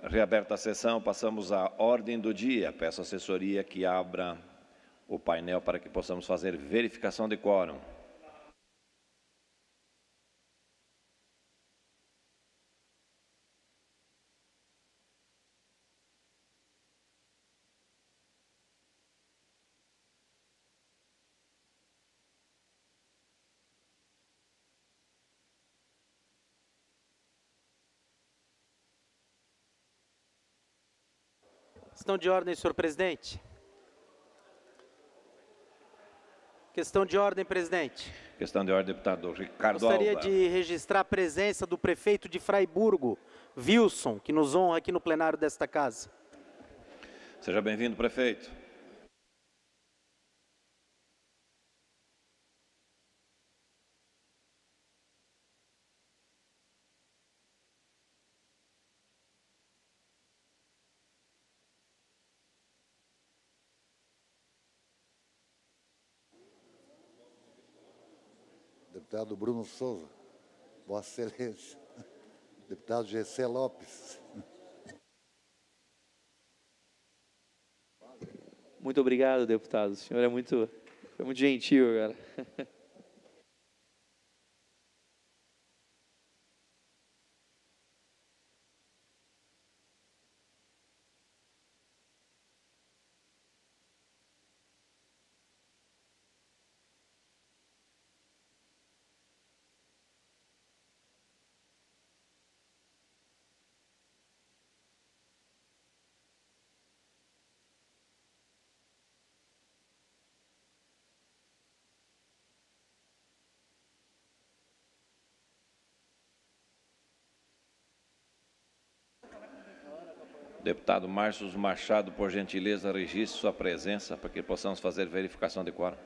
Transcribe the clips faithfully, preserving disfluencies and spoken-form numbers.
Reaberta a sessão, passamos à ordem do dia. Peço à assessoria que abra o painel para que possamos fazer verificação de quórum. Questão de ordem, senhor presidente. Questão de ordem, presidente. Questão de ordem, deputado Ricardo Gostaria Alba. de registrar a presença do prefeito de Fraiburgo, Wilson, que nos honra aqui no plenário desta casa. Seja bem-vindo, prefeito. Deputado Bruno Souza, Vossa Excelência, deputado G C Lopes. Muito obrigado, deputado. O senhor é muito, foi muito gentil, cara. Deputado Márcio Machado, por gentileza, registre sua presença para que possamos fazer verificação de quórum.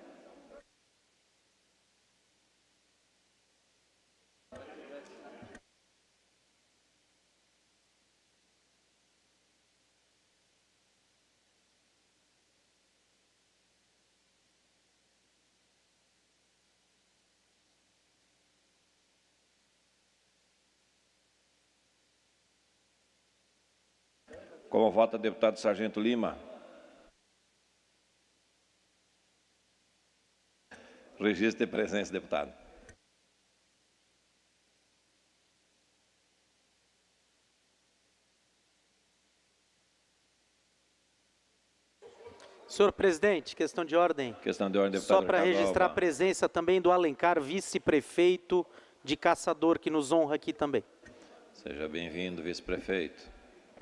Como vota o deputado Sargento Lima? Registro de presença, deputado. Senhor presidente, questão de ordem. Questão de ordem, deputado Só para Ricardo registrar Alba. a presença também do Alencar, vice-prefeito de Caçador, que nos honra aqui também. Seja bem-vindo, vice-prefeito.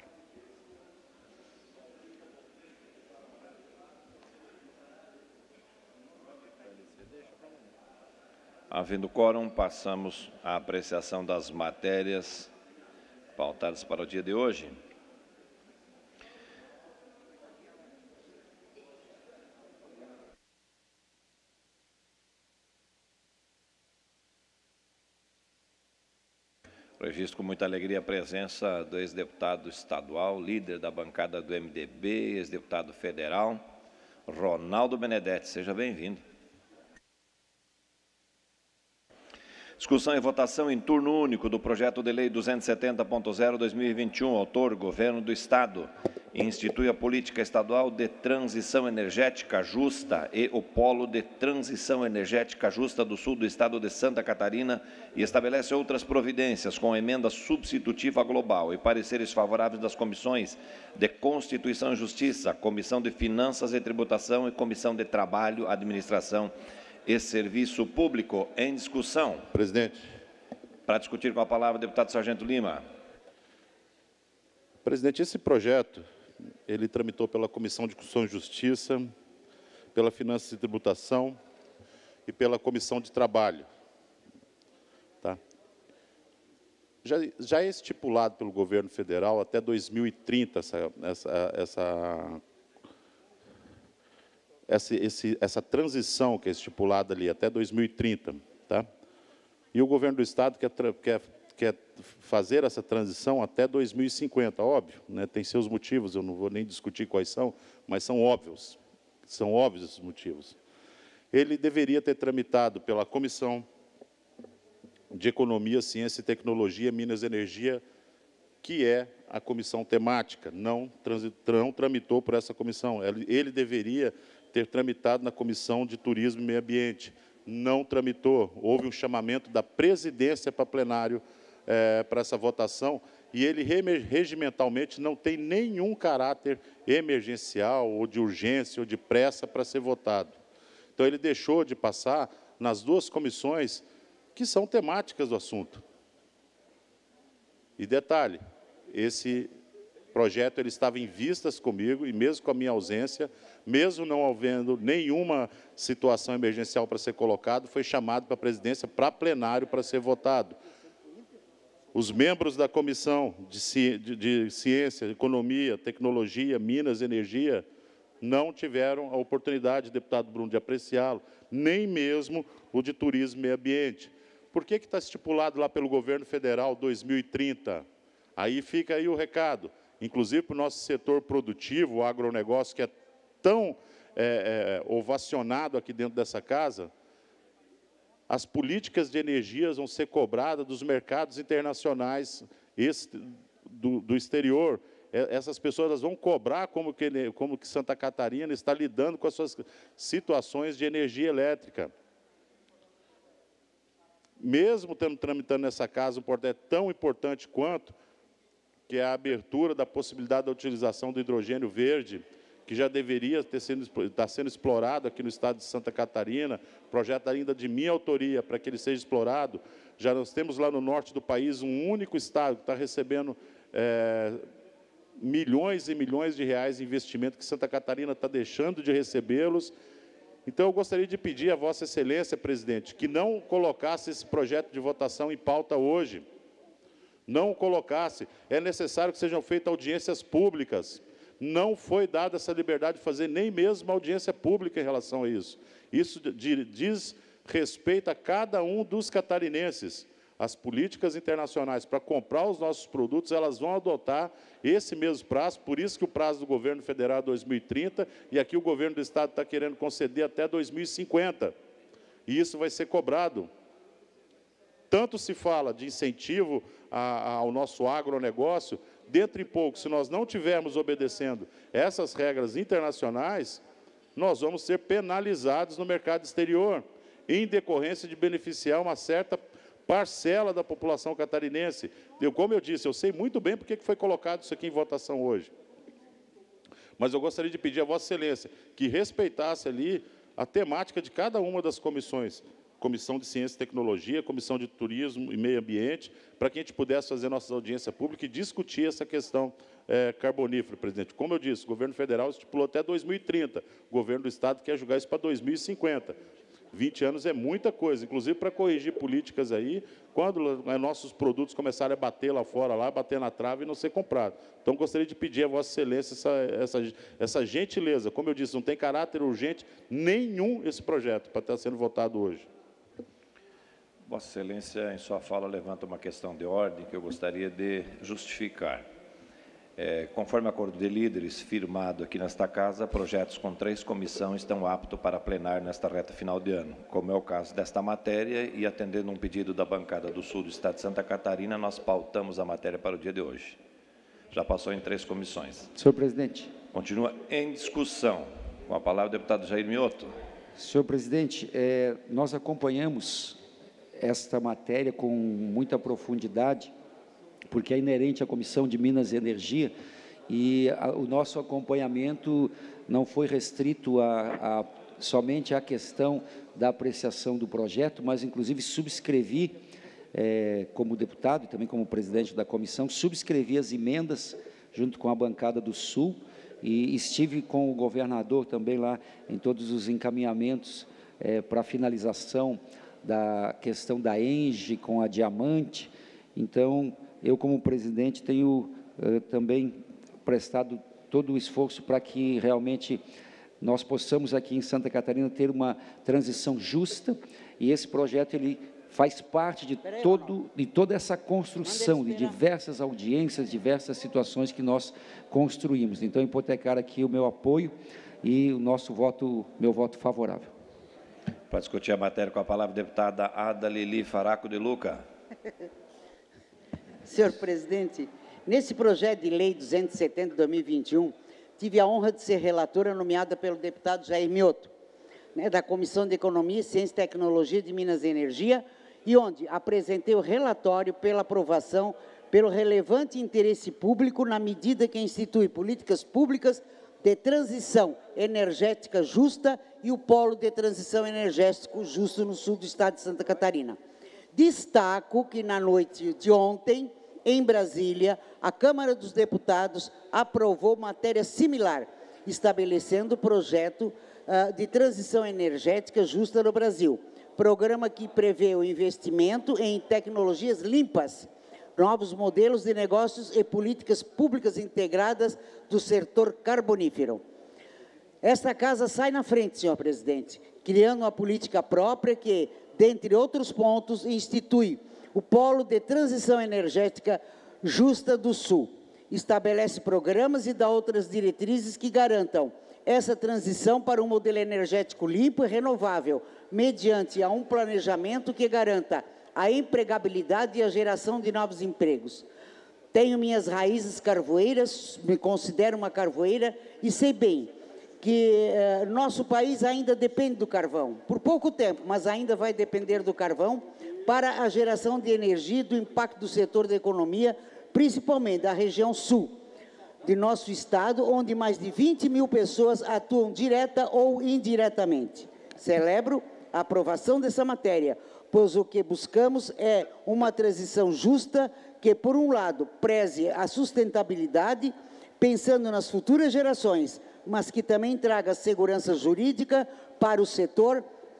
Havendo quórum, passamos à apreciação das matérias pautadas para o dia de hoje. Registro com muita alegria a presença do ex-deputado estadual, líder da bancada do M D B, ex-deputado federal, Ronaldo Benedetti. Seja bem-vindo. Discussão e votação em turno único do projeto de lei duzentos e setenta ponto zero barra dois mil e vinte e um, autor, Governo do Estado, institui a política estadual de transição energética justa e o Polo de Transição Energética Justa do Sul do Estado de Santa Catarina e estabelece outras providências com emenda substitutiva global e pareceres favoráveis das comissões de Constituição e Justiça, Comissão de Finanças e Tributação e Comissão de Trabalho, Administração e Serviço Público. Em discussão. Presidente. Para discutir com a palavra, deputado Sargento Lima. Presidente, esse projeto, ele tramitou pela Comissão de Constituição e Justiça, pela Finanças e Tributação e pela Comissão de Trabalho. Tá? Já, já é estipulado pelo governo federal até dois mil e trinta essa, essa, essa Essa, esse, essa transição que é estipulada ali, até dois mil e trinta. Tá? E o governo do Estado quer, quer, quer fazer essa transição até dois mil e cinquenta, óbvio, né? Tem seus motivos, eu não vou nem discutir quais são, mas são óbvios, são óbvios esses motivos. Ele deveria ter tramitado pela Comissão de Economia, Ciência e Tecnologia, Minas e Energia, que é a comissão temática, não, transi, não tramitou por essa comissão. Ele, ele deveria ter tramitado na Comissão de Turismo e Meio Ambiente, não tramitou. Houve um chamamento da presidência para plenário é, para essa votação, e ele regimentalmente não tem nenhum caráter emergencial, ou de urgência, ou de pressa para ser votado. Então, ele deixou de passar nas duas comissões que são temáticas do assunto. E detalhe, esse projeto ele estava em vistas comigo, e mesmo com a minha ausência, mesmo não havendo nenhuma situação emergencial para ser colocado, foi chamado para a presidência, para plenário, para ser votado. Os membros da Comissão de, Ci... de Ciência, Economia, Tecnologia, Minas e Energia não tiveram a oportunidade, deputado Bruno, de apreciá-lo, nem mesmo o de Turismo e Meio Ambiente. Por que que está estipulado lá pelo governo federal dois mil e trinta? Aí fica aí o recado, inclusive para o nosso setor produtivo, o agronegócio, que é tão é, é, ovacionado aqui dentro dessa casa. As políticas de energias vão ser cobradas dos mercados internacionais esse, do, do exterior. Essas pessoas elas vão cobrar como que, como que Santa Catarina está lidando com as suas situações de energia elétrica. Mesmo estamos tramitando nessa casa um projeto tão importante quanto, que é a abertura da possibilidade da utilização do hidrogênio verde, que já deveria ter sido, estar sendo explorado aqui no estado de Santa Catarina, projeto ainda de minha autoria, para que ele seja explorado. Já nós temos lá no norte do país um único estado que está recebendo é, milhões e milhões de reais de investimento que Santa Catarina está deixando de recebê-los. Então, eu gostaria de pedir a Vossa Excelência, presidente, que não colocasse esse projeto de votação em pauta hoje. Não colocasse. É necessário que sejam feitas audiências públicas. Não foi dada essa liberdade de fazer nem mesmo audiência pública em relação a isso. Isso diz respeito a cada um dos catarinenses. As políticas internacionais para comprar os nossos produtos, elas vão adotar esse mesmo prazo, por isso que o prazo do governo federal é dois mil e trinta, e aqui o governo do estado está querendo conceder até dois mil e cinquenta. E isso vai ser cobrado. Tanto se fala de incentivo a, a, ao nosso agronegócio, dentro em pouco, se nós não tivermos obedecendo essas regras internacionais, nós vamos ser penalizados no mercado exterior, em decorrência de beneficiar uma certa parcela da população catarinense. Eu, como eu disse, eu sei muito bem porque foi colocado isso aqui em votação hoje. Mas eu gostaria de pedir a Vossa Excelência que respeitasse ali a temática de cada uma das comissões, Comissão de Ciência e Tecnologia, Comissão de Turismo e Meio Ambiente, para que a gente pudesse fazer nossas audiências públicas e discutir essa questão é, carbonífera, presidente. Como eu disse, o governo federal estipulou até dois mil e trinta, o governo do estado quer julgar isso para dois mil e cinquenta. vinte anos é muita coisa, inclusive para corrigir políticas aí, quando nossos produtos começarem a bater lá fora, lá, bater na trave e não ser comprado. Então, gostaria de pedir a Vossa Excelência essa, essa, essa gentileza. Como eu disse, não tem caráter urgente nenhum esse projeto para estar sendo votado hoje. Vossa Excelência, em sua fala, levanta uma questão de ordem que eu gostaria de justificar. É, conforme acordo de líderes firmado aqui nesta casa, projetos com três comissões estão aptos para plenário nesta reta final de ano, como é o caso desta matéria, e atendendo um pedido da bancada do Sul do Estado de Santa Catarina, nós pautamos a matéria para o dia de hoje. Já passou em três comissões. Senhor presidente. Continua em discussão. Com a palavra o deputado Jair Mioto. Senhor presidente, é, nós acompanhamos esta matéria com muita profundidade, porque é inerente à Comissão de Minas e Energia, e a, o nosso acompanhamento não foi restrito a, a, somente à questão da apreciação do projeto, mas, inclusive, subscrevi, é, como deputado e também como presidente da comissão, subscrevi as emendas junto com a bancada do Sul, e estive com o governador também lá em todos os encaminhamentos é, para a finalização da questão da Engie com a Diamante. Então, eu, como presidente, tenho uh, também prestado todo o esforço para que realmente nós possamos aqui em Santa Catarina ter uma transição justa, e esse projeto ele faz parte de, todo, de toda essa construção, de diversas audiências, diversas situações que nós construímos. Então, hipotecar aqui o meu apoio e o nosso voto, meu voto favorável. Para discutir a matéria, com a palavra, a deputada Ada Lili Faraco de Luca. Senhor presidente, Nesse projeto de lei duzentos e setenta de dois mil e vinte e um, tive a honra de ser relatora nomeada pelo deputado Jair Mioto, né, da Comissão de Economia, Ciência e Tecnologia de Minas e Energia, e onde apresentei o relatório pela aprovação pelo relevante interesse público na medida que institui políticas públicas de transição energética justa e o polo de transição energético justo no sul do estado de Santa Catarina. Destaco que na noite de ontem, em Brasília, a Câmara dos Deputados aprovou matéria similar, estabelecendo o projeto uh, de transição energética justa no Brasil. Programa que prevê o investimento em tecnologias limpas, novos modelos de negócios e políticas públicas integradas do setor carbonífero. Esta casa sai na frente, senhor presidente, criando uma política própria que, dentre outros pontos, institui o Polo de Transição Energética Justa do Sul. Estabelece programas e dá outras diretrizes que garantam essa transição para um modelo energético limpo e renovável, mediante a um planejamento que garanta a empregabilidade e a geração de novos empregos. Tenho minhas raízes carvoeiras, me considero uma carvoeira e sei bem que eh, nosso país ainda depende do carvão, por pouco tempo, mas ainda vai depender do carvão para a geração de energia e do impacto do setor da economia, principalmente da região sul de nosso estado, onde mais de vinte mil pessoas atuam direta ou indiretamente. Celebro a aprovação dessa matéria, pois o que buscamos é uma transição justa que, por um lado, preze a sustentabilidade, pensando nas futuras gerações, mas que também traga segurança jurídica para o setor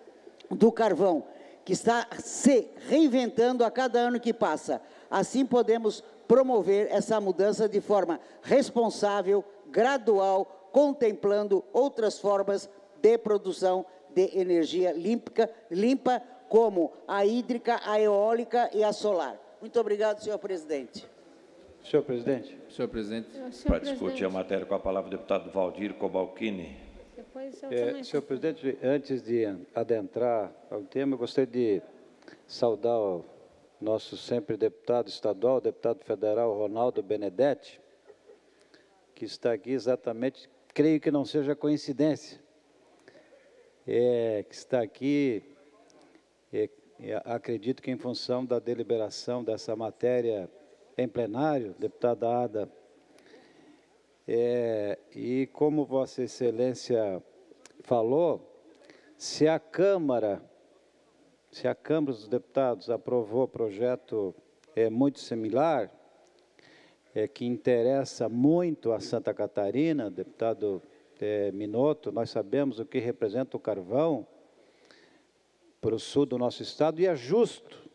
do carvão, que está se reinventando a cada ano que passa. Assim podemos promover essa mudança de forma responsável, gradual, contemplando outras formas de produção de energia limpa, limpa como a hídrica, a eólica e a solar. Muito obrigado, senhor presidente. Senhor presidente. Senhor presidente. Para discutir a matéria com a palavra o deputado Valdir Cobalcini. É, senhor presidente, antes de adentrar ao tema, eu gostaria de saudar o nosso sempre deputado estadual, deputado federal Ronaldo Benedetti, que está aqui exatamente, creio que não seja coincidência, é, que está aqui, é, é, acredito que em função da deliberação dessa matéria em plenário, deputada Ada, é, e como Vossa Excelência falou, se a Câmara, se a Câmara dos Deputados aprovou o projeto é, muito similar, é, que interessa muito a Santa Catarina, deputado é, Minotto, nós sabemos o que representa o carvão para o sul do nosso estado, e é justo,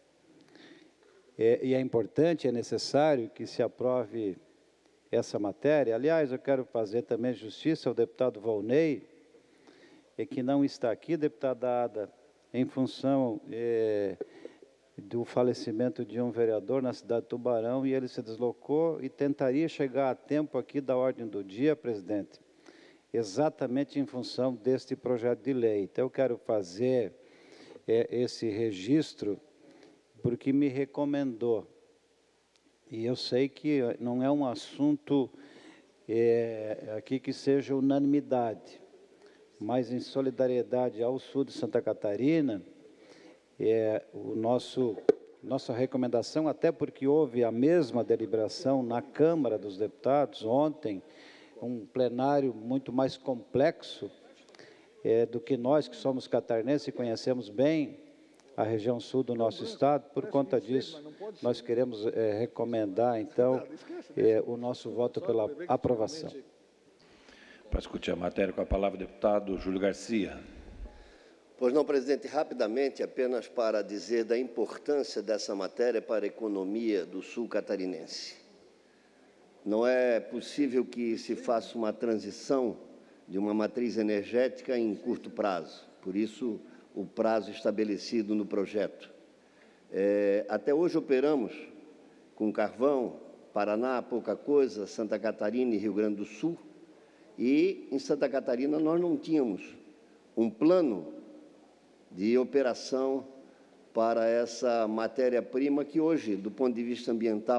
é, e é importante, é necessário que se aprove essa matéria. Aliás, eu quero fazer também justiça ao deputado Volney, é, que não está aqui, deputada Ada, em função é, do falecimento de um vereador na cidade de Tubarão, e ele se deslocou e tentaria chegar a tempo aqui da ordem do dia, presidente, exatamente em função deste projeto de lei. Então, eu quero fazer é, esse registro, porque me recomendou. E eu sei que não é um assunto é, aqui que seja unanimidade, mas em solidariedade ao sul de Santa Catarina, é, o nosso, nossa recomendação, até porque houve a mesma deliberação na Câmara dos Deputados ontem, um plenário muito mais complexo é, do que nós que somos catarinenses e conhecemos bem a região sul do nosso estado. Por conta disso, nós queremos é, recomendar, então, é, o nosso voto pela aprovação. Para discutir a matéria com a palavra o deputado Júlio Garcia. Pois não, presidente, rapidamente, apenas para dizer da importância dessa matéria para a economia do sul catarinense. Não é possível que se faça uma transição de uma matriz energética em curto prazo, por isso o prazo estabelecido no projeto. É, até hoje operamos com carvão, Paraná, pouca coisa, Santa Catarina e Rio Grande do Sul, e em Santa Catarina nós não tínhamos um plano de operação para essa matéria-prima que hoje, do ponto de vista ambiental,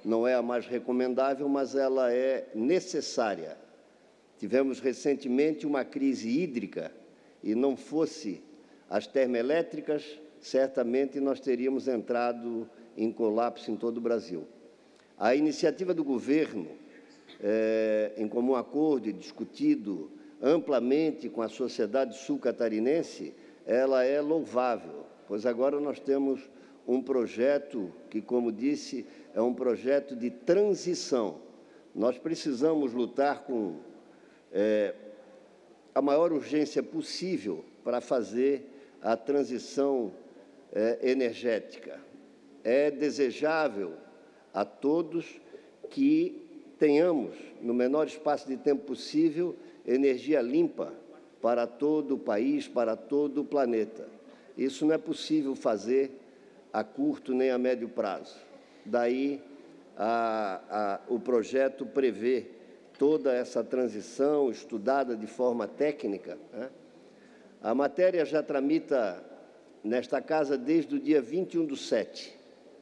não é a mais recomendável, mas ela é necessária. Tivemos recentemente uma crise hídrica e não fosse as termoelétricas, certamente nós teríamos entrado em colapso em todo o Brasil. A iniciativa do governo, é, em comum acordo e discutido amplamente com a sociedade sul-catarinense, ela é louvável, pois agora nós temos um projeto que, como disse, é um projeto de transição. Nós precisamos lutar com é, a maior urgência possível para fazer a transição é, energética. É desejável a todos que tenhamos, no menor espaço de tempo possível, energia limpa para todo o país, para todo o planeta. Isso não é possível fazer a curto nem a médio prazo. Daí, a, a, o projeto prevê toda essa transição estudada de forma técnica, né? A matéria já tramita nesta Casa desde o dia vinte e um do sete.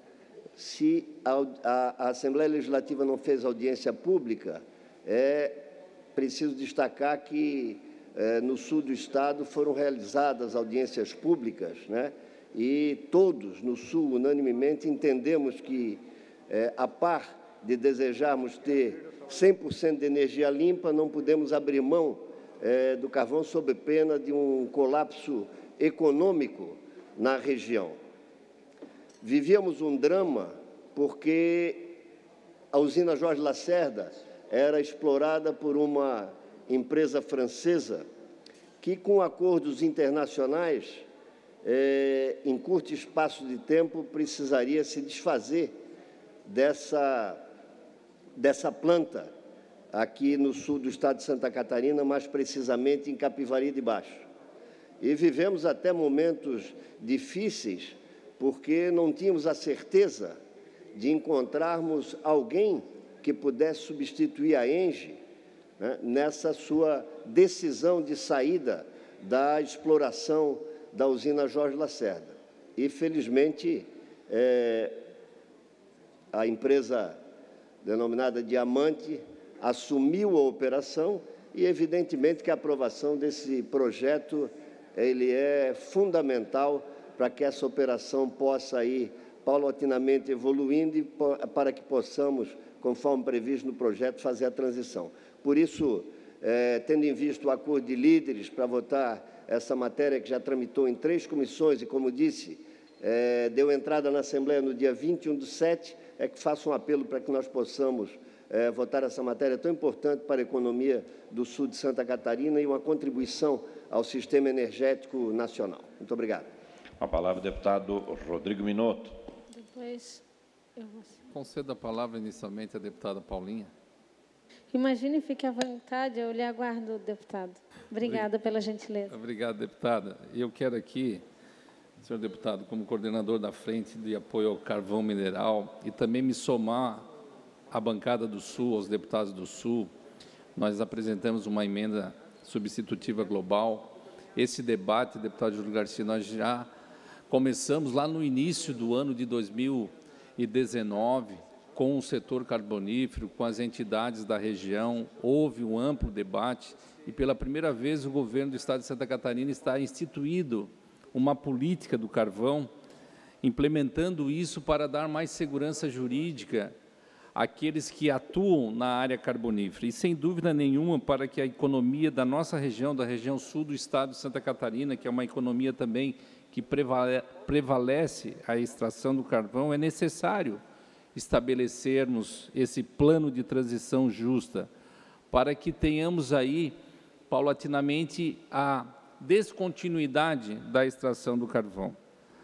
Se a, a, a Assembleia Legislativa não fez audiência pública, é preciso destacar que é, no sul do Estado foram realizadas audiências públicas, né? E todos no sul, unanimemente, entendemos que, é, a par de desejarmos ter cem por cento de energia limpa, não podemos abrir mão é, do carvão sob pena de um colapso econômico na região. Vivíamos um drama porque a usina Jorge Lacerda era explorada por uma empresa francesa que, com acordos internacionais, é, em curto espaço de tempo, precisaria se desfazer dessa, dessa planta aqui no sul do estado de Santa Catarina, mais precisamente em Capivari de Baixo. E vivemos até momentos difíceis, porque não tínhamos a certeza de encontrarmos alguém que pudesse substituir a ENGIE, né, nessa sua decisão de saída da exploração da usina Jorge Lacerda. E, felizmente, é, a empresa denominada Diamante assumiu a operação e, evidentemente, que a aprovação desse projeto ele é fundamental para que essa operação possa ir paulatinamente evoluindo e para que possamos, conforme previsto no projeto, fazer a transição. Por isso, é, tendo em vista o acordo de líderes para votar essa matéria que já tramitou em três comissões e, como disse, é, deu entrada na Assembleia no dia vinte e um do sete, é que faço um apelo para que nós possamos é, votar essa matéria tão importante para a economia do sul de Santa Catarina e uma contribuição ao sistema energético nacional. Muito obrigado. A palavra, deputado Rodrigo Minotto. Depois, eu vou... Concedo a palavra inicialmente à deputada Paulinha. Imagine, fique à vontade, eu lhe aguardo, deputado. Obrigada pela gentileza. Obrigado, deputada. Eu quero aqui, senhor deputado, como coordenador da Frente de Apoio ao Carvão Mineral, e também me somar à bancada do Sul, aos deputados do Sul, nós apresentamos uma emenda substitutiva global. Esse debate, deputado Júlio Garcia, nós já começamos lá no início do ano de dois mil e dezenove, com o setor carbonífero, com as entidades da região, houve um amplo debate e, pela primeira vez, o governo do estado de Santa Catarina está instituído uma política do carvão, implementando isso para dar mais segurança jurídica àqueles que atuam na área carbonífera e, sem dúvida nenhuma, para que a economia da nossa região, da região sul do estado de Santa Catarina, que é uma economia também que prevalece a extração do carvão, é necessário estabelecermos esse plano de transição justa, para que tenhamos aí, paulatinamente, a descontinuidade da extração do carvão.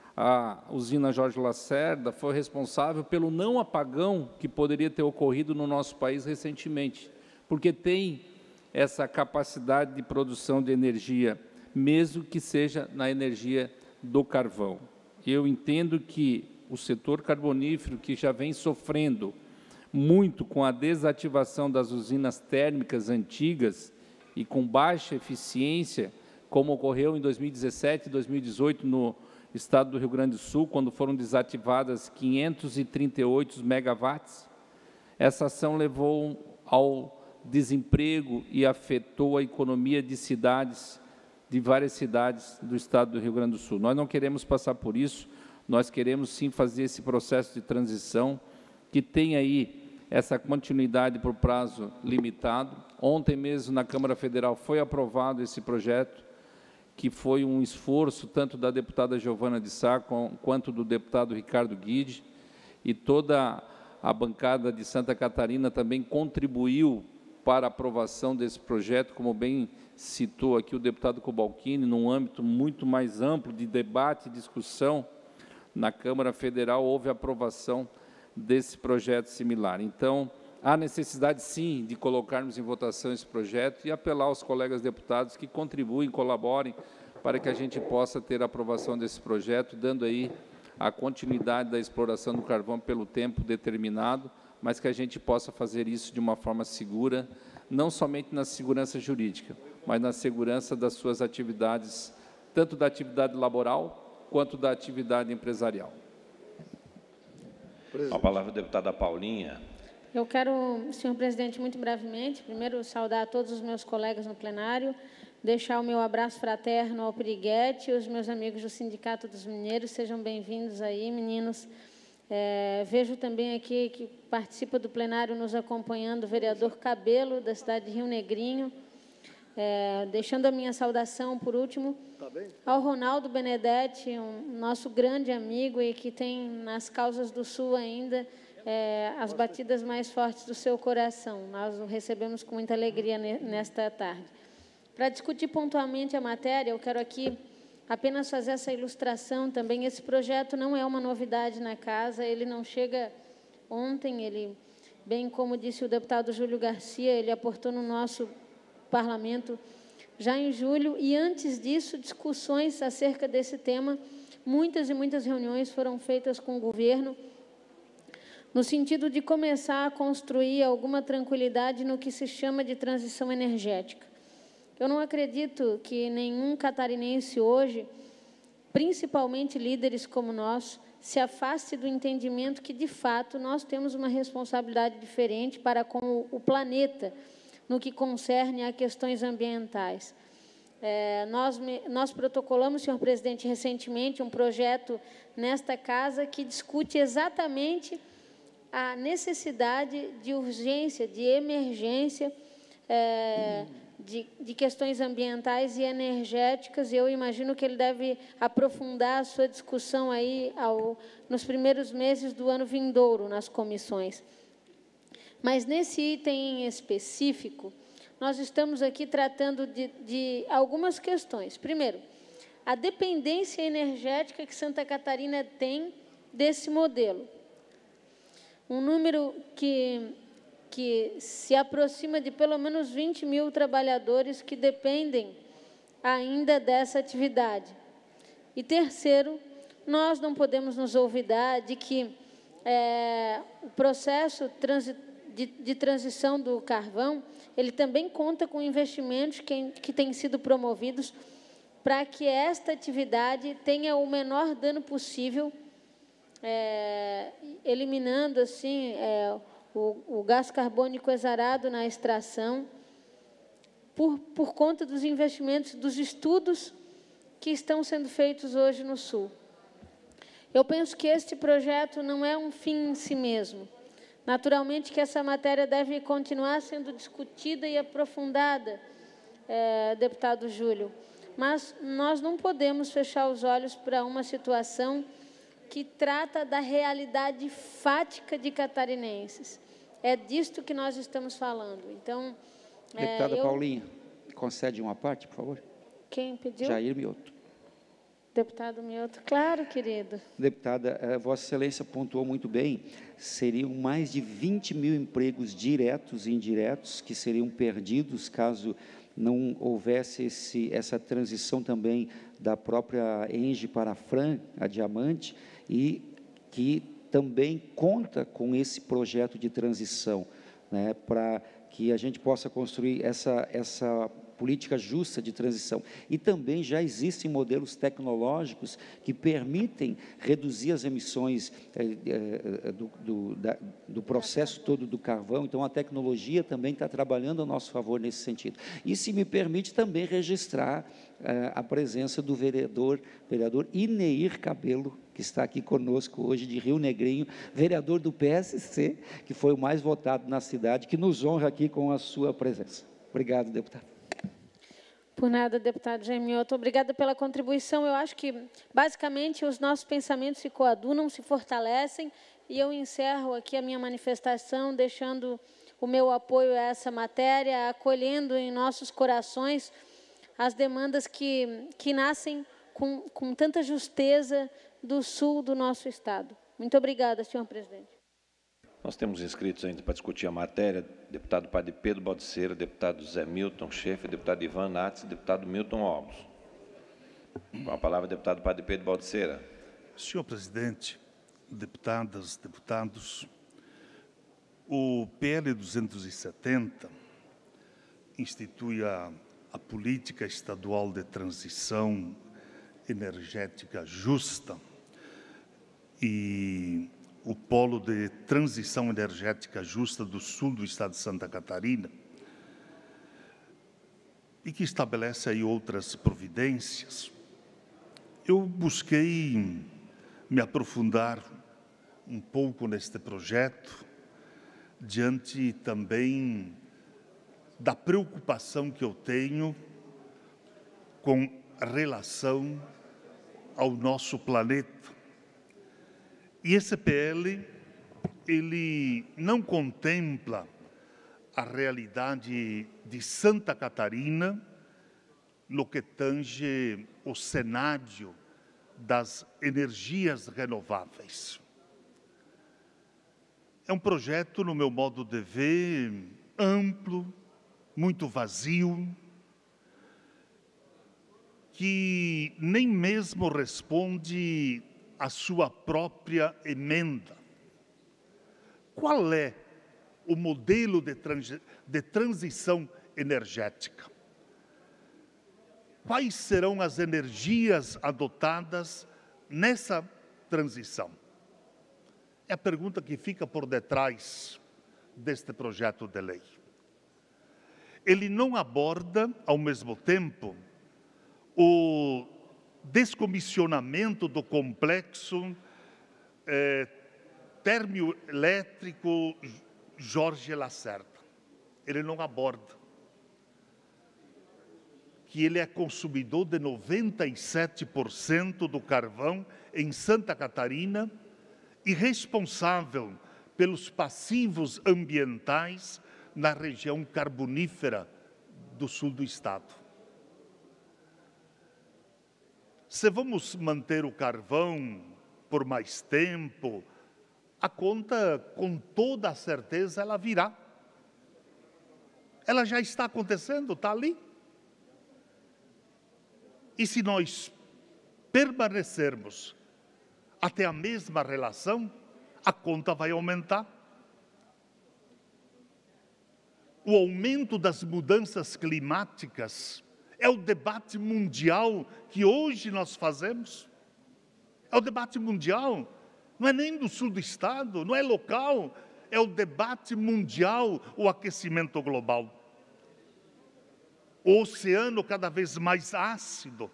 A usina Jorge Lacerda foi responsável pelo não apagão que poderia ter ocorrido no nosso país recentemente, porque tem essa capacidade de produção de energia, mesmo que seja na energia do carvão. Eu entendo que o setor carbonífero, que já vem sofrendo muito com a desativação das usinas térmicas antigas e com baixa eficiência, como ocorreu em dois mil e dezessete e dois mil e dezoito no estado do Rio Grande do Sul, quando foram desativadas quinhentos e trinta e oito megawatts, Essa ação levou ao desemprego e afetou a economia de cidades, de várias cidades do estado do Rio Grande do Sul. Nós não queremos passar por isso, nós queremos sim fazer esse processo de transição, que tem aí essa continuidade por prazo limitado. Ontem mesmo, na Câmara Federal, foi aprovado esse projeto, que foi um esforço tanto da deputada Giovana de Sá quanto do deputado Ricardo Guide, e toda a bancada de Santa Catarina também contribuiu para a aprovação desse projeto, como bem citou aqui o deputado Cobalcini, num âmbito muito mais amplo de debate e discussão. Na Câmara Federal houve aprovação desse projeto similar. Então, há necessidade, sim, de colocarmos em votação esse projeto e apelar aos colegas deputados que contribuem, colaborem, para que a gente possa ter a aprovação desse projeto, dando aí a continuidade da exploração do carvão pelo tempo determinado, mas que a gente possa fazer isso de uma forma segura, não somente na segurança jurídica, mas na segurança das suas atividades, tanto da atividade laboral, quanto da atividade empresarial. A palavra, a deputada Paulinha. Eu quero, senhor presidente, muito brevemente, primeiro saudar a todos os meus colegas no plenário, deixar o meu abraço fraterno ao Piriguete e os meus amigos do Sindicato dos Mineiros, sejam bem-vindos aí, meninos. É, vejo também aqui que participa do plenário nos acompanhando o vereador Cabelo, da cidade de Rio Negrinho. É, deixando a minha saudação, por último, ao Ronaldo Benedetti, um nosso grande amigo e que tem nas causas do Sul ainda é, as batidas mais fortes do seu coração. Nós o recebemos com muita alegria nesta tarde. Para discutir pontualmente a matéria, eu quero aqui apenas fazer essa ilustração também. Esse projeto não é uma novidade na casa, ele não chega ontem, ele, bem como disse o deputado Júlio Garcia, ele aportou no nosso parlamento já em julho, e antes disso, discussões acerca desse tema, muitas e muitas reuniões foram feitas com o governo, no sentido de começar a construir alguma tranquilidade no que se chama de transição energética. Eu não acredito que nenhum catarinense hoje, principalmente líderes como nós, se afaste do entendimento que, de fato, nós temos uma responsabilidade diferente para com o planeta, no que concerne a questões ambientais. É, nós, nós protocolamos, senhor presidente, recentemente um projeto nesta casa que discute exatamente a necessidade de urgência, de emergência, é, de, de questões ambientais e energéticas, e eu imagino que ele deve aprofundar a sua discussão aí ao, nos primeiros meses do ano vindouro, nas comissões. Mas, nesse item em específico, nós estamos aqui tratando de, de algumas questões. Primeiro, a dependência energética que Santa Catarina tem desse modelo. Um número que, que se aproxima de pelo menos vinte mil trabalhadores que dependem ainda dessa atividade. E, terceiro, nós não podemos nos olvidar de que é, o processo transitório De, de transição do carvão, ele também conta com investimentos que, que têm sido promovidos para que esta atividade tenha o menor dano possível, é, eliminando assim é, o, o gás carbônico exarado na extração, por, por conta dos investimentos, dos estudos que estão sendo feitos hoje no Sul. Eu penso que este projeto não é um fim em si mesmo. Naturalmente que essa matéria deve continuar sendo discutida e aprofundada, é, deputado Júlio, mas nós não podemos fechar os olhos para uma situação que trata da realidade fática de catarinenses. É disto que nós estamos falando. Então, deputada é, eu... Paulinha, concede uma parte, por favor? Quem pediu? Jair Mioto. Deputado Mioto, claro, querido. Deputada, Vossa Excelência pontuou muito bem, seriam mais de vinte mil empregos diretos e indiretos que seriam perdidos caso não houvesse esse, essa transição também da própria Engie para a Fran, a Diamante, e que também conta com esse projeto de transição, né, para que a gente possa construir essa, essa política justa de transição. E também já existem modelos tecnológicos que permitem reduzir as emissões eh, eh, do, do, da, do processo todo do carvão. Então, a tecnologia também está trabalhando a nosso favor nesse sentido. E, se me permite, também registrar eh, a presença do vereador, vereador Ineir Cabelo, que está aqui conosco hoje, de Rio Negrinho, vereador do P S C, que foi o mais votado na cidade, que nos honra aqui com a sua presença. Obrigado, deputado. Por nada, deputado Jair Mioto. Obrigada pela contribuição. Eu acho que, basicamente, os nossos pensamentos se coadunam, se fortalecem, e eu encerro aqui a minha manifestação, deixando o meu apoio a essa matéria, acolhendo em nossos corações as demandas que, que nascem com, com tanta justeza do sul do nosso Estado. Muito obrigada, senhor presidente. Nós temos inscritos ainda para discutir a matéria, deputado Padre Pedro Baldiceira, deputado Zé Milton Schaeffer, deputado Ivan Nats, deputado Milton Olmos. Com a palavra, deputado Padre Pedro Baldiceira. Senhor presidente, deputadas, deputados, o P L duzentos e setenta institui a, a política estadual de transição energética justa e o polo de transição energética justa do sul do estado de Santa Catarina, e que estabelece aí outras providências. Eu busquei me aprofundar um pouco neste projeto, diante também da preocupação que eu tenho com relação ao nosso planeta. E esse P L, ele não contempla a realidade de Santa Catarina no que tange o cenário das energias renováveis. É um projeto, no meu modo de ver, amplo, muito vazio, que nem mesmo responde à sua própria emenda. Qual é o modelo de, trans, de transição energética? Quais serão as energias adotadas nessa transição? É a pergunta que fica por detrás deste projeto de lei. Ele não aborda, ao mesmo tempo, o descomissionamento do complexo eh, termoelétrico Jorge Lacerda. Ele não aborda que ele é consumidor de noventa e sete por cento do carvão em Santa Catarina e responsável pelos passivos ambientais na região carbonífera do sul do estado. Se vamos manter o carvão por mais tempo, a conta, com toda a certeza, ela virá. Ela já está acontecendo, está ali. E se nós permanecermos até a mesma relação, a conta vai aumentar. O aumento das mudanças climáticas é o debate mundial que hoje nós fazemos. É o debate mundial, não é nem do sul do estado, não é local, é o debate mundial, o aquecimento global. O oceano cada vez mais ácido,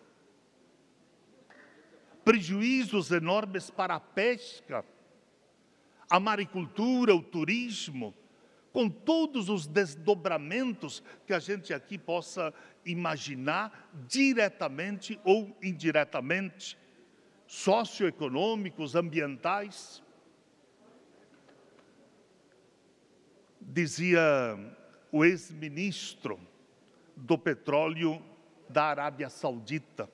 prejuízos enormes para a pesca, a maricultura, o turismo, com todos os desdobramentos que a gente aqui possa imaginar, diretamente ou indiretamente, socioeconômicos, ambientais. Dizia o ex-ministro do petróleo da Arábia Saudita: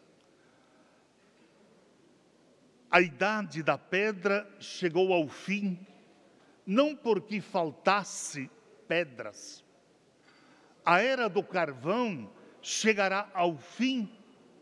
a idade da pedra chegou ao fim, não porque faltasse pedras. A era do carvão chegará ao fim,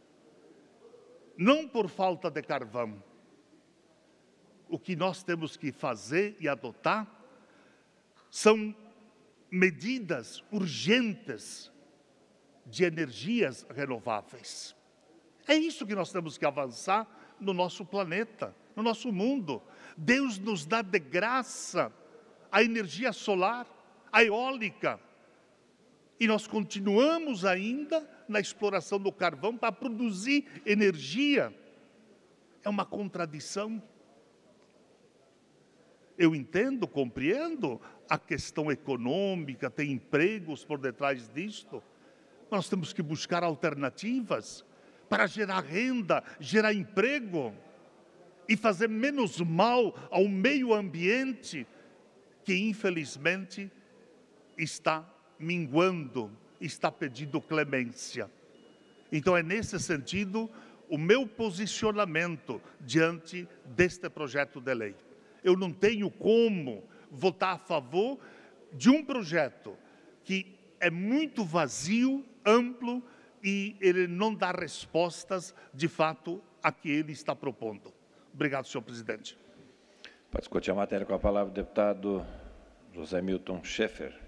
não por falta de carvão. O que nós temos que fazer e adotar são medidas urgentes de energias renováveis. É isso que nós temos que avançar no nosso planeta, no nosso mundo. Deus nos dá de graça a energia solar, a eólica, e nós continuamos ainda na exploração do carvão para produzir energia. É uma contradição. Eu entendo, compreendo a questão econômica, tem empregos por detrás disto. Nós temos que buscar alternativas para gerar renda, gerar emprego e fazer menos mal ao meio ambiente, que infelizmente está minguando, está pedindo clemência. Então é nesse sentido o meu posicionamento diante deste projeto de lei. Eu não tenho como votar a favor de um projeto que é muito vazio, amplo, e ele não dá respostas, de fato, a que ele está propondo. Obrigado, senhor presidente. Para discutir a matéria, com a palavra o deputado José Milton Schaeffer.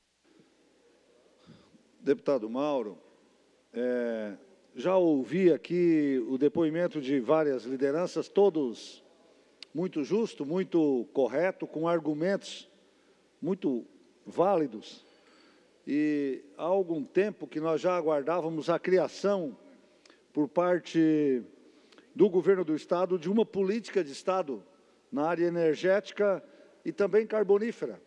Deputado Mauro, é, já ouvi aqui o depoimento de várias lideranças, todos muito justo, muito correto, com argumentos muito válidos. E há algum tempo que nós já aguardávamos a criação, por parte do governo do Estado, de uma política de Estado na área energética e também carbonífera.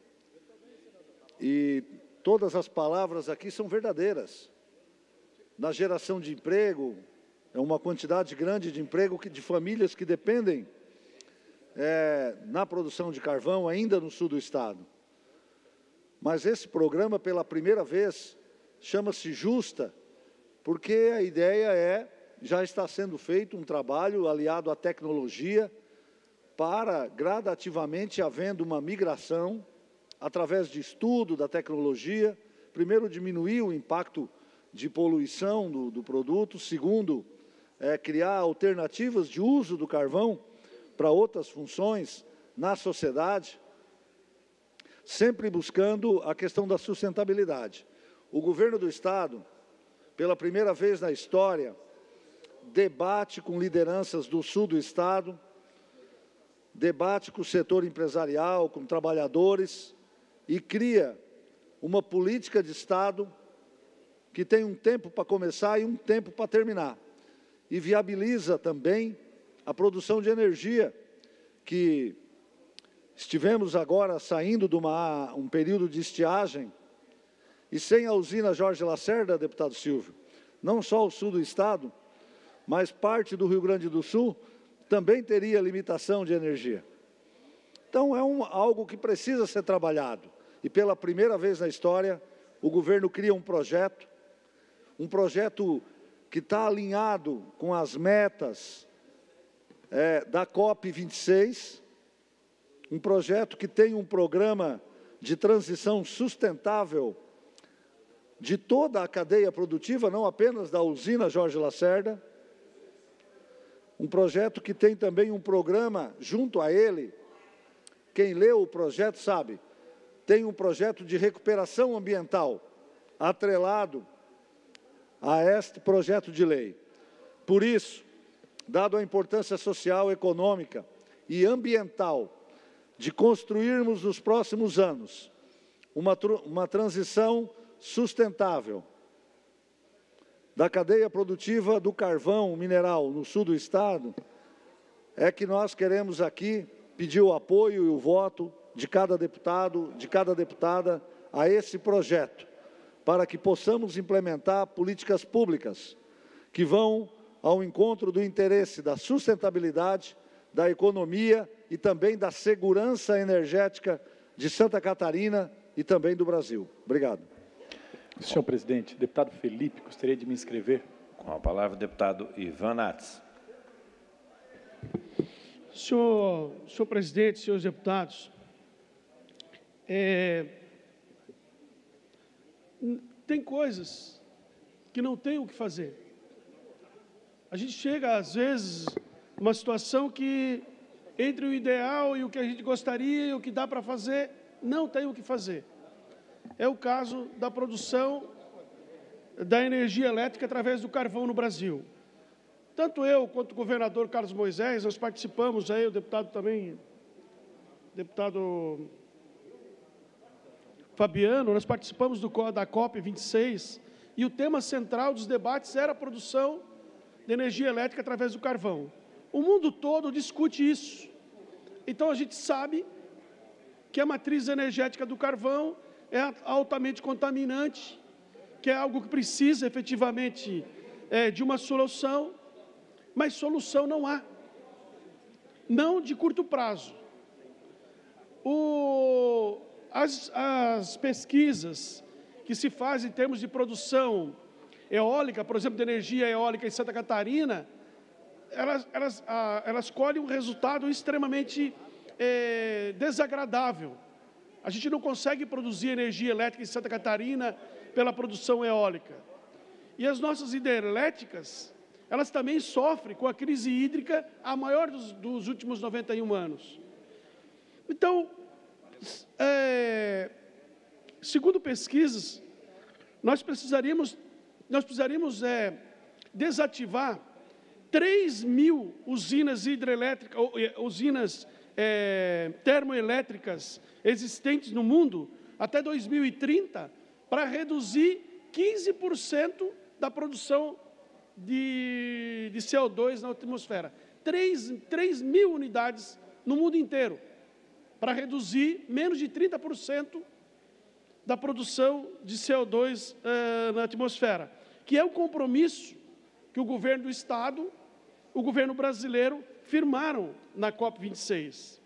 E todas as palavras aqui são verdadeiras. Na geração de emprego, é uma quantidade grande de emprego que, de famílias que dependem é, na produção de carvão, ainda no sul do Estado. Mas esse programa, pela primeira vez, chama-se Justa, porque a ideia é, já está sendo feito um trabalho aliado à tecnologia, para, gradativamente, havendo uma migração, através de estudo da tecnologia, primeiro, diminuir o impacto de poluição do, do produto, segundo, é, criar alternativas de uso do carvão para outras funções na sociedade, sempre buscando a questão da sustentabilidade. O governo do Estado, pela primeira vez na história, debate com lideranças do sul do Estado, debate com o setor empresarial, com trabalhadores, e cria uma política de Estado que tem um tempo para começar e um tempo para terminar. E viabiliza também a produção de energia, que estivemos agora saindo de uma, um período de estiagem, e sem a usina Jorge Lacerda, deputado Silvio, não só o sul do Estado, mas parte do Rio Grande do Sul também teria limitação de energia. Então, é um, algo que precisa ser trabalhado. E pela primeira vez na história, o governo cria um projeto, um projeto que está alinhado com as metas é, da COP vinte e seis, um projeto que tem um programa de transição sustentável de toda a cadeia produtiva, não apenas da usina Jorge Lacerda, um projeto que tem também um programa junto a ele, quem leu o projeto sabe, tem um projeto de recuperação ambiental atrelado a este projeto de lei. Por isso, dado a importância social, econômica e ambiental de construirmos nos próximos anos uma, uma transição sustentável da cadeia produtiva do carvão mineral no sul do Estado, é que nós queremos aqui pedir o apoio e o voto de cada deputado, de cada deputada a esse projeto, para que possamos implementar políticas públicas que vão ao encontro do interesse da sustentabilidade, da economia e também da segurança energética de Santa Catarina e também do Brasil. Obrigado. Senhor presidente, deputado Felipe, gostaria de me inscrever. Com a palavra o deputado Ivan Nats. Senhor, senhor presidente, senhores deputados, é, tem coisas que não tem o que fazer. A gente chega, às vezes, numa situação que, entre o ideal e o que a gente gostaria e o que dá para fazer, não tem o que fazer. É o caso da produção da energia elétrica através do carvão no Brasil. Tanto eu quanto o governador Carlos Moisés, nós participamos, aí o deputado também, deputado Fabiano, nós participamos do, da COP vinte e seis, e o tema central dos debates era a produção de energia elétrica através do carvão. O mundo todo discute isso. Então, a gente sabe que a matriz energética do carvão é altamente contaminante, que é algo que precisa, efetivamente, é, de uma solução, mas solução não há. Não de curto prazo. O, as, as pesquisas que se fazem em termos de produção eólica, por exemplo, de energia eólica em Santa Catarina, elas, elas, ah, elas colhem um resultado extremamente é, desagradável. A gente não consegue produzir energia elétrica em Santa Catarina pela produção eólica. E as nossas hidrelétricas, elas também sofrem com a crise hídrica, a maior dos, dos últimos noventa e um anos. Então, é, segundo pesquisas, nós precisaríamos, nós precisaríamos é, desativar três mil usinas hidrelétricas, usinas é, termoelétricas existentes no mundo até dois mil e trinta, para reduzir quinze por cento da produção de, de C O dois na atmosfera. três mil unidades no mundo inteiro, para reduzir menos de trinta por cento da produção de C O dois eh, na atmosfera, que é o compromisso que o governo do Estado, o governo brasileiro, firmaram na COP vinte e seis.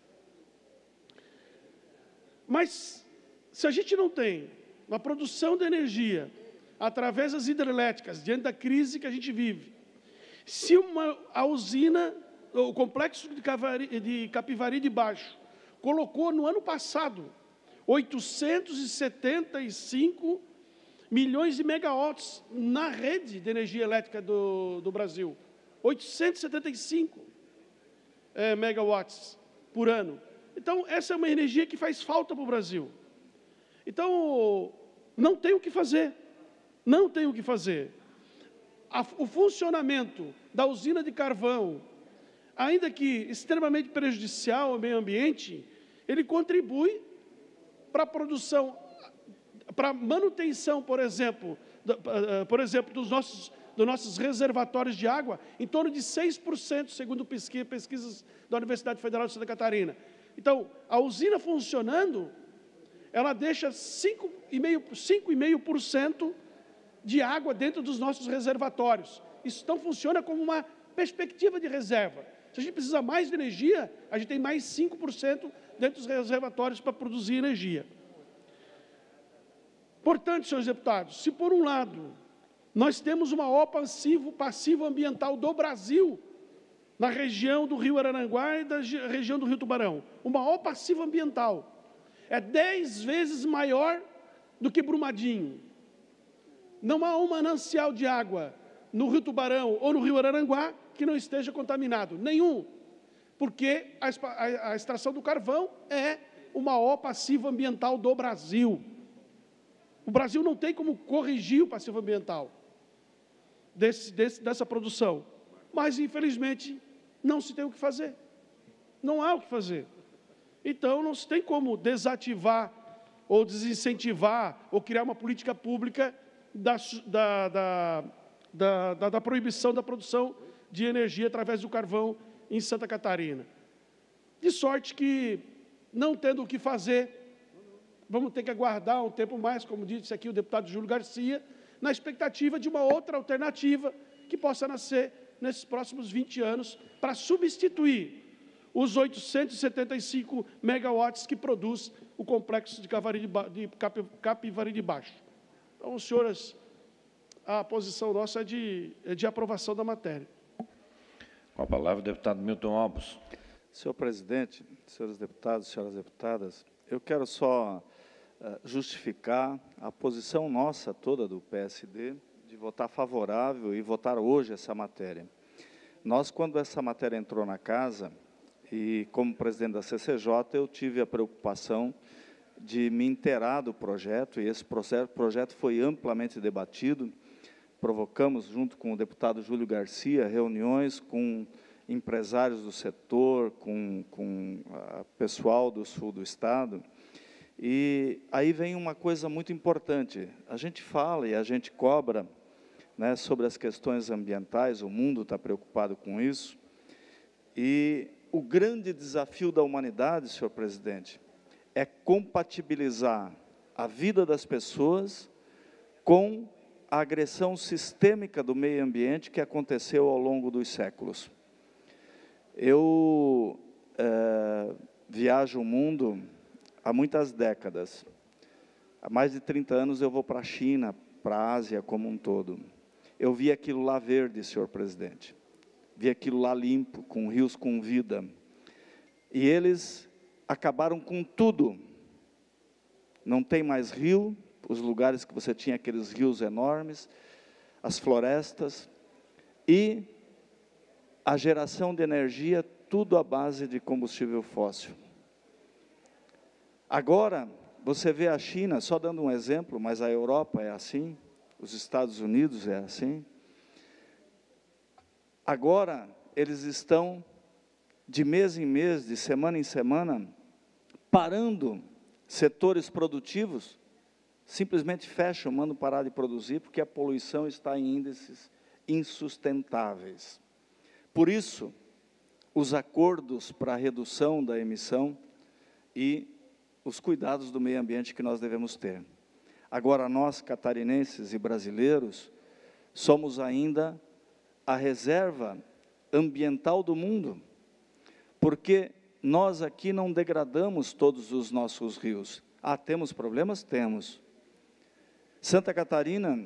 Mas, se a gente não tem uma produção de energia através das hidrelétricas, diante da crise que a gente vive, se uma, a usina, o complexo de, Cavari, de Capivari de Baixo, colocou no ano passado oitocentos e setenta e cinco milhões de megawatts na rede de energia elétrica do, do Brasil. oitocentos e setenta e cinco é, megawatts por ano. Então, essa é uma energia que faz falta para o Brasil. Então, não tem o que fazer. Não tem o que fazer. A, o funcionamento da usina de carvão, ainda que extremamente prejudicial ao meio ambiente, ele contribui para a produção, para a manutenção, por exemplo, do, uh, por exemplo dos, nossos, dos nossos reservatórios de água, em torno de seis por cento, segundo pesquisa, pesquisas da Universidade Federal de Santa Catarina. Então, a usina funcionando, ela deixa cinco vírgula cinco por cento de água dentro dos nossos reservatórios. Isso então funciona como uma perspectiva de reserva. Se a gente precisa mais de energia, a gente tem mais cinco por cento dentro dos reservatórios para produzir energia. Portanto, senhores deputados, se por um lado nós temos o maior passivo, passivo ambiental do Brasil, na região do Rio Araranguá e da região do Rio Tubarão, o maior passivo ambiental é dez vezes maior do que Brumadinho. Não há um manancial de água no Rio Tubarão ou no Rio Araranguá que não esteja contaminado, nenhum, porque a, a, a extração do carvão é o maior passivo ambiental do Brasil. O Brasil não tem como corrigir o passivo ambiental desse, desse, dessa produção, mas, infelizmente, não se tem o que fazer. Não há o que fazer. Então, não se tem como desativar ou desincentivar ou criar uma política pública da, da, da, da, da, da proibição da produção de energia através do carvão em Santa Catarina. De sorte que, não tendo o que fazer, vamos ter que aguardar um tempo mais, como disse aqui o deputado Júlio Garcia, na expectativa de uma outra alternativa que possa nascer nesses próximos vinte anos para substituir os oitocentos e setenta e cinco megawatts que produz o complexo de Capivari de, ba de, Capivari de Baixo. Então, senhoras, a posição nossa é de, é de aprovação da matéria. Com a palavra, o deputado Milton Albos. Senhor presidente, senhores deputados, senhoras deputadas, eu quero só uh, justificar a posição nossa toda do P S D de votar favorável e votar hoje essa matéria. Nós, quando essa matéria entrou na casa, e como presidente da C C J, eu tive a preocupação de me inteirar do projeto, e esse projeto foi amplamente debatido, provocamos, junto com o deputado Júlio Garcia, reuniões com empresários do setor, com, com a pessoal do sul do estado. E aí vem uma coisa muito importante. A gente fala e a gente cobra, né, sobre as questões ambientais, o mundo está preocupado com isso. E o grande desafio da humanidade, senhor presidente, é compatibilizar a vida das pessoas com a agressão sistêmica do meio ambiente que aconteceu ao longo dos séculos. Eu é, viajo o mundo há muitas décadas. Há mais de trinta anos eu vou para a China, para a Ásia como um todo. Eu vi aquilo lá verde, senhor presidente. Vi aquilo lá limpo, com rios com vida. E eles acabaram com tudo. Não tem mais rio, os lugares que você tinha aqueles rios enormes, as florestas, e a geração de energia, tudo à base de combustível fóssil. Agora, você vê a China, só dando um exemplo, mas a Europa é assim, os Estados Unidos é assim. Agora, eles estão, de mês em mês, de semana em semana, parando setores produtivos, simplesmente fecham, mandam parar de produzir, porque a poluição está em índices insustentáveis. Por isso, os acordos para a redução da emissão e os cuidados do meio ambiente que nós devemos ter. Agora, nós, catarinenses e brasileiros, somos ainda a reserva ambiental do mundo, porque nós aqui não degradamos todos os nossos rios. Ah, temos problemas? Temos. Santa Catarina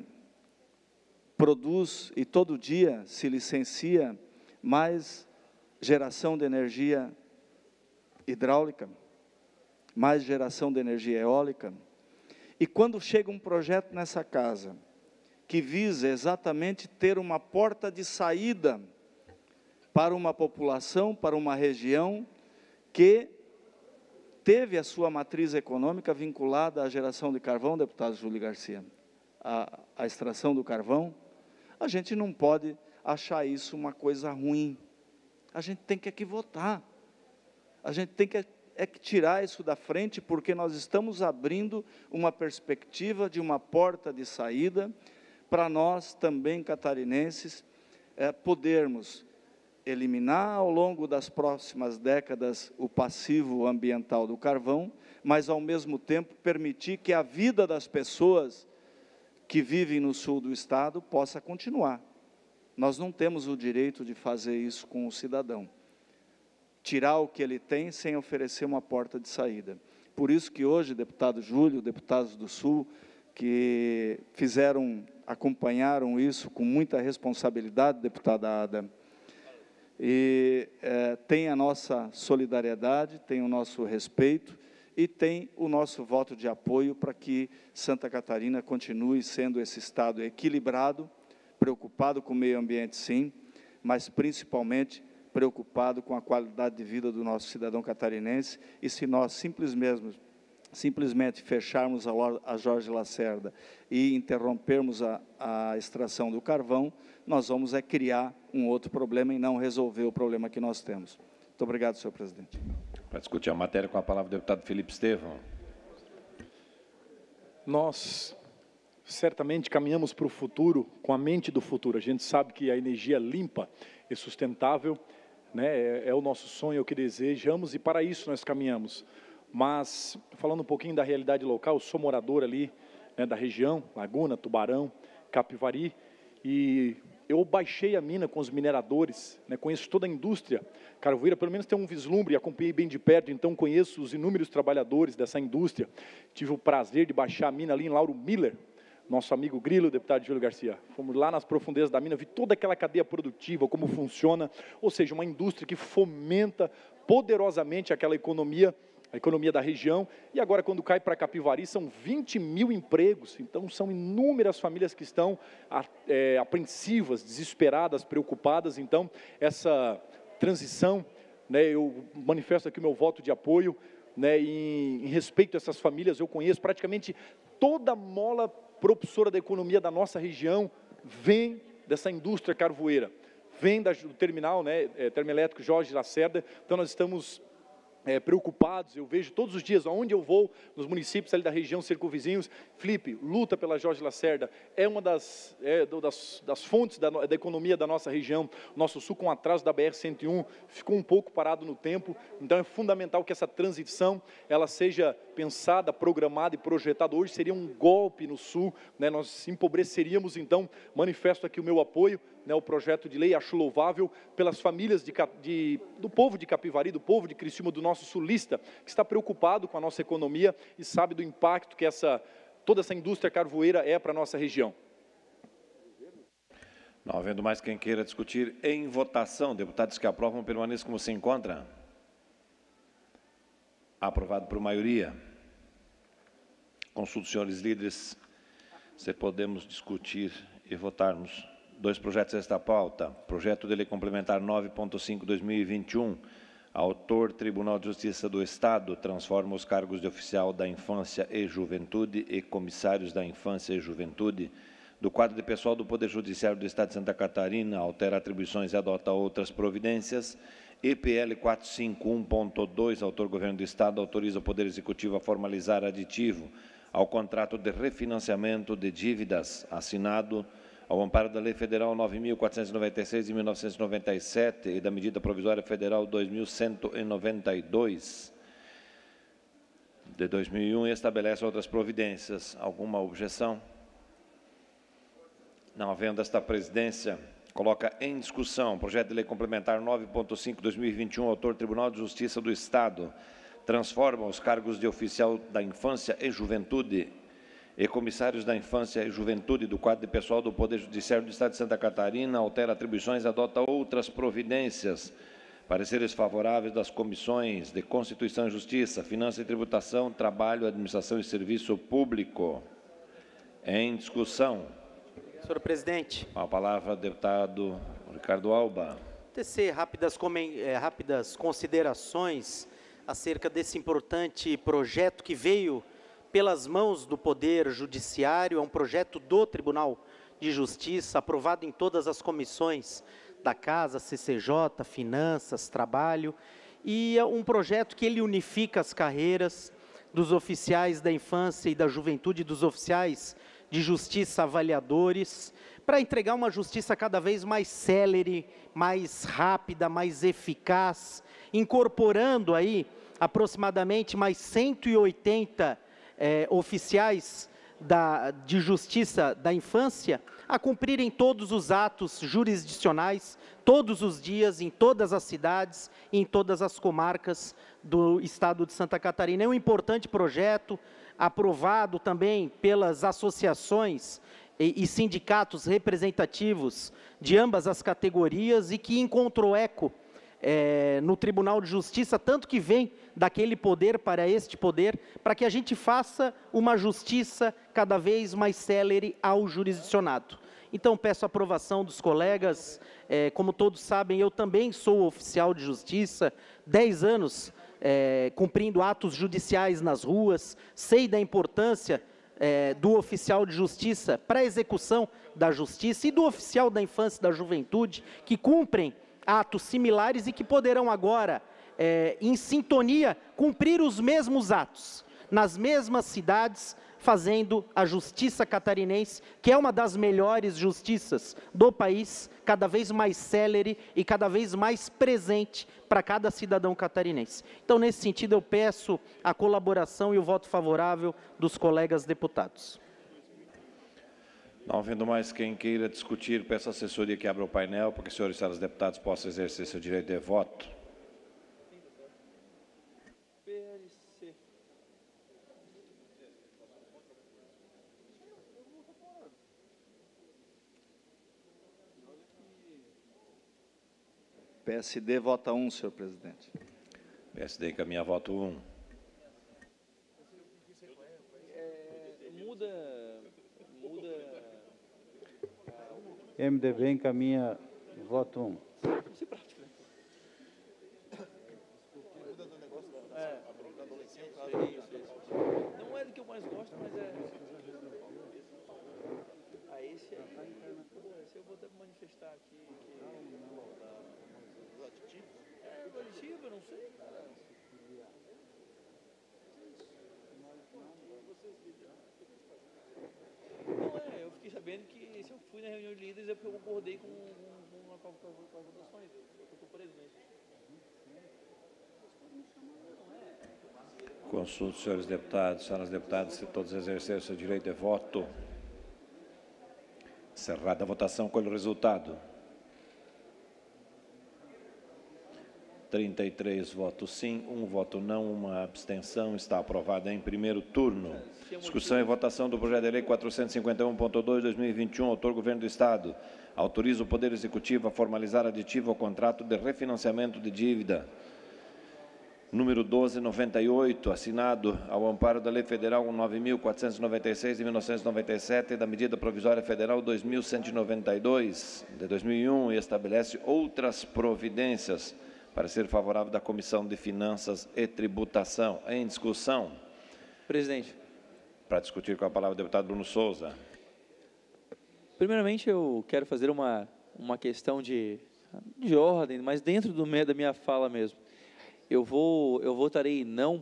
produz e todo dia se licencia mais geração de energia hidráulica, mais geração de energia eólica. E quando chega um projeto nessa casa, que visa exatamente ter uma porta de saída para uma população, para uma região que teve a sua matriz econômica vinculada à geração de carvão, deputado Júlio Garcia, a, a extração do carvão, a gente não pode achar isso uma coisa ruim. A gente tem que aqui votar. A gente tem que é que tirar isso da frente, porque nós estamos abrindo uma perspectiva de uma porta de saída para nós também, catarinenses, é, podermos eliminar ao longo das próximas décadas o passivo ambiental do carvão, mas, ao mesmo tempo, permitir que a vida das pessoas que vivem no sul do estado possa continuar. Nós não temos o direito de fazer isso com o cidadão. Tirar o que ele tem sem oferecer uma porta de saída. Por isso que hoje, deputado Júlio, deputados do Sul, que fizeram, acompanharam isso com muita responsabilidade, deputada Ada, e é, tem a nossa solidariedade, tem o nosso respeito e tem o nosso voto de apoio para que Santa Catarina continue sendo esse estado equilibrado, preocupado com o meio ambiente, sim, mas principalmente preocupado com a qualidade de vida do nosso cidadão catarinense. E se nós simplesmente, simplesmente fecharmos a, a Jorge Lacerda e interrompermos a, a extração do carvão, nós vamos é criar um outro problema e não resolver o problema que nós temos. Muito obrigado, senhor presidente. Para discutir a matéria, com a palavra o deputado Felipe Estevão. Nós certamente caminhamos para o futuro com a mente do futuro. A gente sabe que a energia limpa e sustentável, né, é, é o nosso sonho, é o que desejamos, e para isso nós caminhamos. Mas, falando um pouquinho da realidade local, eu sou morador ali, né, da região, Laguna, Tubarão, Capivari, e eu baixei a mina com os mineradores, né, conheço toda a indústria carvoeira, pelo menos tenho um vislumbre, acompanhei bem de perto, então conheço os inúmeros trabalhadores dessa indústria. Tive o prazer de baixar a mina ali em Lauro Miller, nosso amigo Grilo, deputado Júlio Garcia. Fomos lá nas profundezas da mina, vi toda aquela cadeia produtiva, como funciona, ou seja, uma indústria que fomenta poderosamente aquela economia, a economia da região, e agora quando cai para Capivari são vinte mil empregos, então são inúmeras famílias que estão é, apreensivas, desesperadas, preocupadas. Então essa transição, né, eu manifesto aqui o meu voto de apoio, né, em, em respeito a essas famílias. Eu conheço praticamente toda a mola propulsora da economia da nossa região, vem dessa indústria carvoeira, vem da, do terminal, né, é, termoelétrico Jorge Lacerda. Então nós estamos é, preocupados, eu vejo todos os dias, aonde eu vou, nos municípios ali da região circunvizinhos, Felipe, luta pela Jorge Lacerda, é uma das, é, das, das fontes da, da economia da nossa região. Nosso sul, com atraso da B R cento e um, ficou um pouco parado no tempo, então é fundamental que essa transição ela seja pensada, programada e projetada. Hoje seria um golpe no sul, né, nós empobreceríamos, então manifesto aqui o meu apoio, né, o projeto de lei, acho louvável, pelas famílias de, de, do povo de Capivari, do povo de Criciúma, do nosso sulista, que está preocupado com a nossa economia e sabe do impacto que essa, toda essa indústria carvoeira é para a nossa região. Não havendo mais quem queira discutir, em votação, deputados que aprovam permaneçam como se encontra. Aprovado por maioria. Consulto os senhores líderes se podemos discutir e votarmos dois projetos desta pauta. Projeto de Lei Complementar nove ponto cinco barra dois mil e vinte e um. Autor, Tribunal de Justiça do Estado, transforma os cargos de oficial da Infância e Juventude e comissários da Infância e Juventude do quadro de pessoal do Poder Judiciário do Estado de Santa Catarina, altera atribuições e adota outras providências. E P L quatrocentos e cinquenta e um ponto dois, autor Governo do Estado, autoriza o Poder Executivo a formalizar aditivo ao contrato de refinanciamento de dívidas assinado ao amparo da Lei Federal nove mil quatrocentos e noventa e seis de mil novecentos e noventa e sete e da Medida Provisória Federal dois mil cento e noventa e dois de dois mil e um e estabelece outras providências. Alguma objeção? Não havendo, esta presidência coloca em discussão o projeto de lei complementar nove ponto cinco barra dois mil e vinte e um, autor Tribunal de Justiça do Estado, transforma os cargos de oficial da Infância e Juventude e comissários da Infância e Juventude do quadro de pessoal do Poder Judiciário do Estado de Santa Catarina, altera atribuições e adota outras providências. Pareceres favoráveis das comissões de Constituição e Justiça, Finanças e Tributação, Trabalho, Administração e Serviço Público. Em discussão. Senhor presidente. Com a palavra, deputado Ricardo Alba. Tecer rápidas, comen- eh, rápidas considerações acerca desse importante projeto que veio pelas mãos do Poder Judiciário. É um projeto do Tribunal de Justiça, aprovado em todas as comissões da Casa, C C J, Finanças, Trabalho, e é um projeto que ele unifica as carreiras dos oficiais da infância e da juventude, dos oficiais de justiça avaliadores, para entregar uma justiça cada vez mais célere, mais rápida, mais eficaz, incorporando aí aproximadamente mais cento e oitenta eh, oficiais da, de justiça da infância a cumprirem todos os atos jurisdicionais, todos os dias, em todas as cidades, em todas as comarcas do estado de Santa Catarina. É um importante projeto, aprovado também pelas associações e, e sindicatos representativos de ambas as categorias e que encontrou eco É, no Tribunal de Justiça, tanto que vem daquele poder para este poder, para que a gente faça uma justiça cada vez mais célere ao jurisdicionado. Então, peço a aprovação dos colegas. É, como todos sabem, eu também sou oficial de justiça, dez anos é, cumprindo atos judiciais nas ruas, sei da importância é, do oficial de justiça para a execução da justiça e do oficial da infância e da juventude, que cumprem atos similares e que poderão agora, é, em sintonia, cumprir os mesmos atos, nas mesmas cidades, fazendo a justiça catarinense, que é uma das melhores justiças do país, cada vez mais célere e cada vez mais presente para cada cidadão catarinense. Então, nesse sentido, eu peço a colaboração e o voto favorável dos colegas deputados. Não havendo mais quem queira discutir, peço à assessoria que abra o painel para que os senhores e senhoras deputados possam exercer seu direito de voto. P S D vota um, senhor presidente. P S D encaminha voto um. M D B encaminha voto um. Não é do que eu mais gosto, mas é... Ah, esse é... vou até manifestar aqui que... Não, não, dos aditivos? É, do aditivo, eu não sei, cara. Não é, eu fiquei sabendo que se eu fui na reunião de líderes é porque eu concordei com, com, com, com, com as votações. Eu estou preso nisso. Consulto, senhores deputados, senhoras deputadas, se todos exercerem seu direito de voto. Encerrada a votação, colhe o resultado. trinta e três votos sim, um voto não, uma abstenção. Está aprovada em primeiro turno. Discussão e votação do projeto de lei quatrocentos e cinquenta e um ponto dois, dois mil e vinte e um, autor Governo do Estado. Autoriza o Poder Executivo a formalizar aditivo ao contrato de refinanciamento de dívida número doze noventa e oito, assinado ao amparo da Lei Federal nove mil quatrocentos e noventa e seis de mil novecentos e noventa e sete e da Medida Provisória Federal dois mil cento e noventa e dois de dois mil e um e estabelece outras providências. Parecer favorável da Comissão de Finanças e Tributação. Em discussão. Presidente. Para discutir com a palavra o deputado Bruno Souza. Primeiramente, eu quero fazer uma, uma questão de, de ordem, mas dentro do, da minha fala mesmo. Eu, vou, eu votarei não,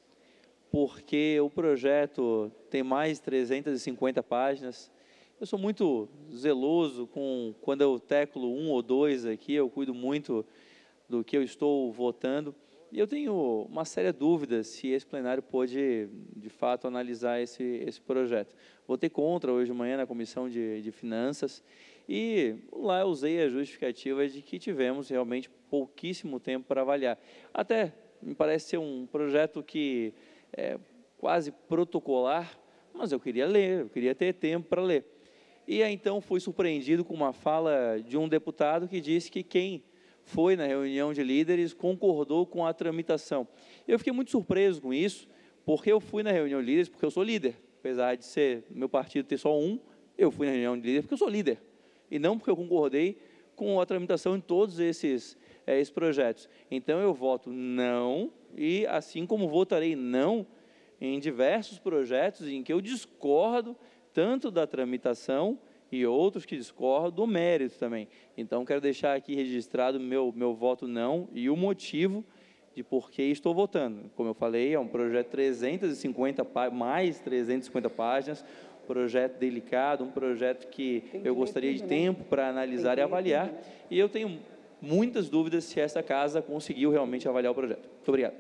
porque o projeto tem mais de trezentas e cinquenta páginas. Eu sou muito zeloso com quando eu teclo um ou dois aqui, eu cuido muito do que eu estou votando. E eu tenho uma séria dúvida se esse plenário pode, de fato, analisar esse, esse projeto. Votei contra hoje de manhã na Comissão de, de Finanças e lá eu usei a justificativa de que tivemos realmente pouquíssimo tempo para avaliar. Até me parece ser um projeto que é quase protocolar, mas eu queria ler, eu queria ter tempo para ler. E aí, então, fui surpreendido com uma fala de um deputado que disse que quem foi na reunião de líderes concordou com a tramitação. Eu fiquei muito surpreso com isso, porque eu fui na reunião de líderes porque eu sou líder. Apesar de ser meu partido ter só um, eu fui na reunião de líderes porque eu sou líder. E não porque eu concordei com a tramitação em todos esses, é, esses projetos. Então, eu voto não, e assim como votarei não em diversos projetos em que eu discordo tanto da tramitação e outros que discordam do mérito também. Então, quero deixar aqui registrado meu, meu voto não e o motivo de por que estou votando. Como eu falei, é um projeto de trezentas e cinquenta, mais trezentas e cinquenta páginas, projeto delicado, um projeto que eu gostaria de tempo para analisar e avaliar, e eu tenho muitas dúvidas se essa casa conseguiu realmente avaliar o projeto. Muito obrigado.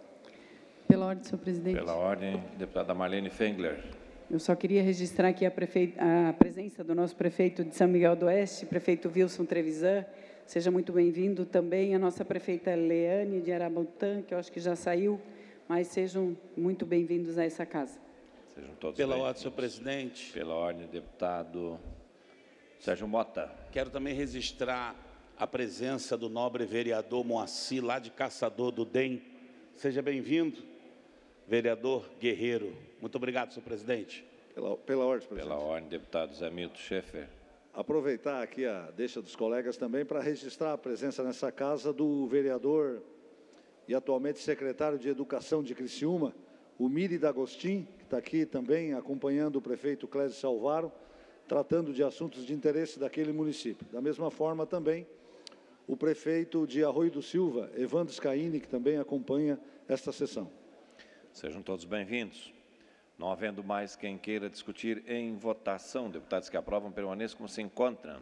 Pela ordem, senhor presidente. Pela ordem, deputada Marlene Fengler. Eu só queria registrar aqui a, prefeita, a presença do nosso prefeito de São Miguel do Oeste, prefeito Wilson Trevisan. Seja muito bem-vindo também a nossa prefeita Leane de Arabutã, que eu acho que já saiu, mas sejam muito bem-vindos a essa casa. Sejam todos Pela ordem, senhor presidente. Pela ordem, deputado Sérgio Mota. Quero também registrar a presença do nobre vereador Moacir, lá de Caçador do D E M. Seja bem-vindo, vereador Guerreiro. Muito obrigado, senhor presidente. Pela, pela ordem, presidente. Pela ordem, deputado Zé Milton Schaeffer. Aproveitar aqui a deixa dos colegas também para registrar a presença nessa casa do vereador e atualmente secretário de Educação de Criciúma, o Miri D'Agostin, que está aqui também acompanhando o prefeito Clésio Salvaro, tratando de assuntos de interesse daquele município. Da mesma forma também o prefeito de Arroio do Silva, Evandro Scaini, que também acompanha esta sessão. Sejam todos bem-vindos. Não havendo mais quem queira discutir em votação, deputados que aprovam permaneçam como se encontram.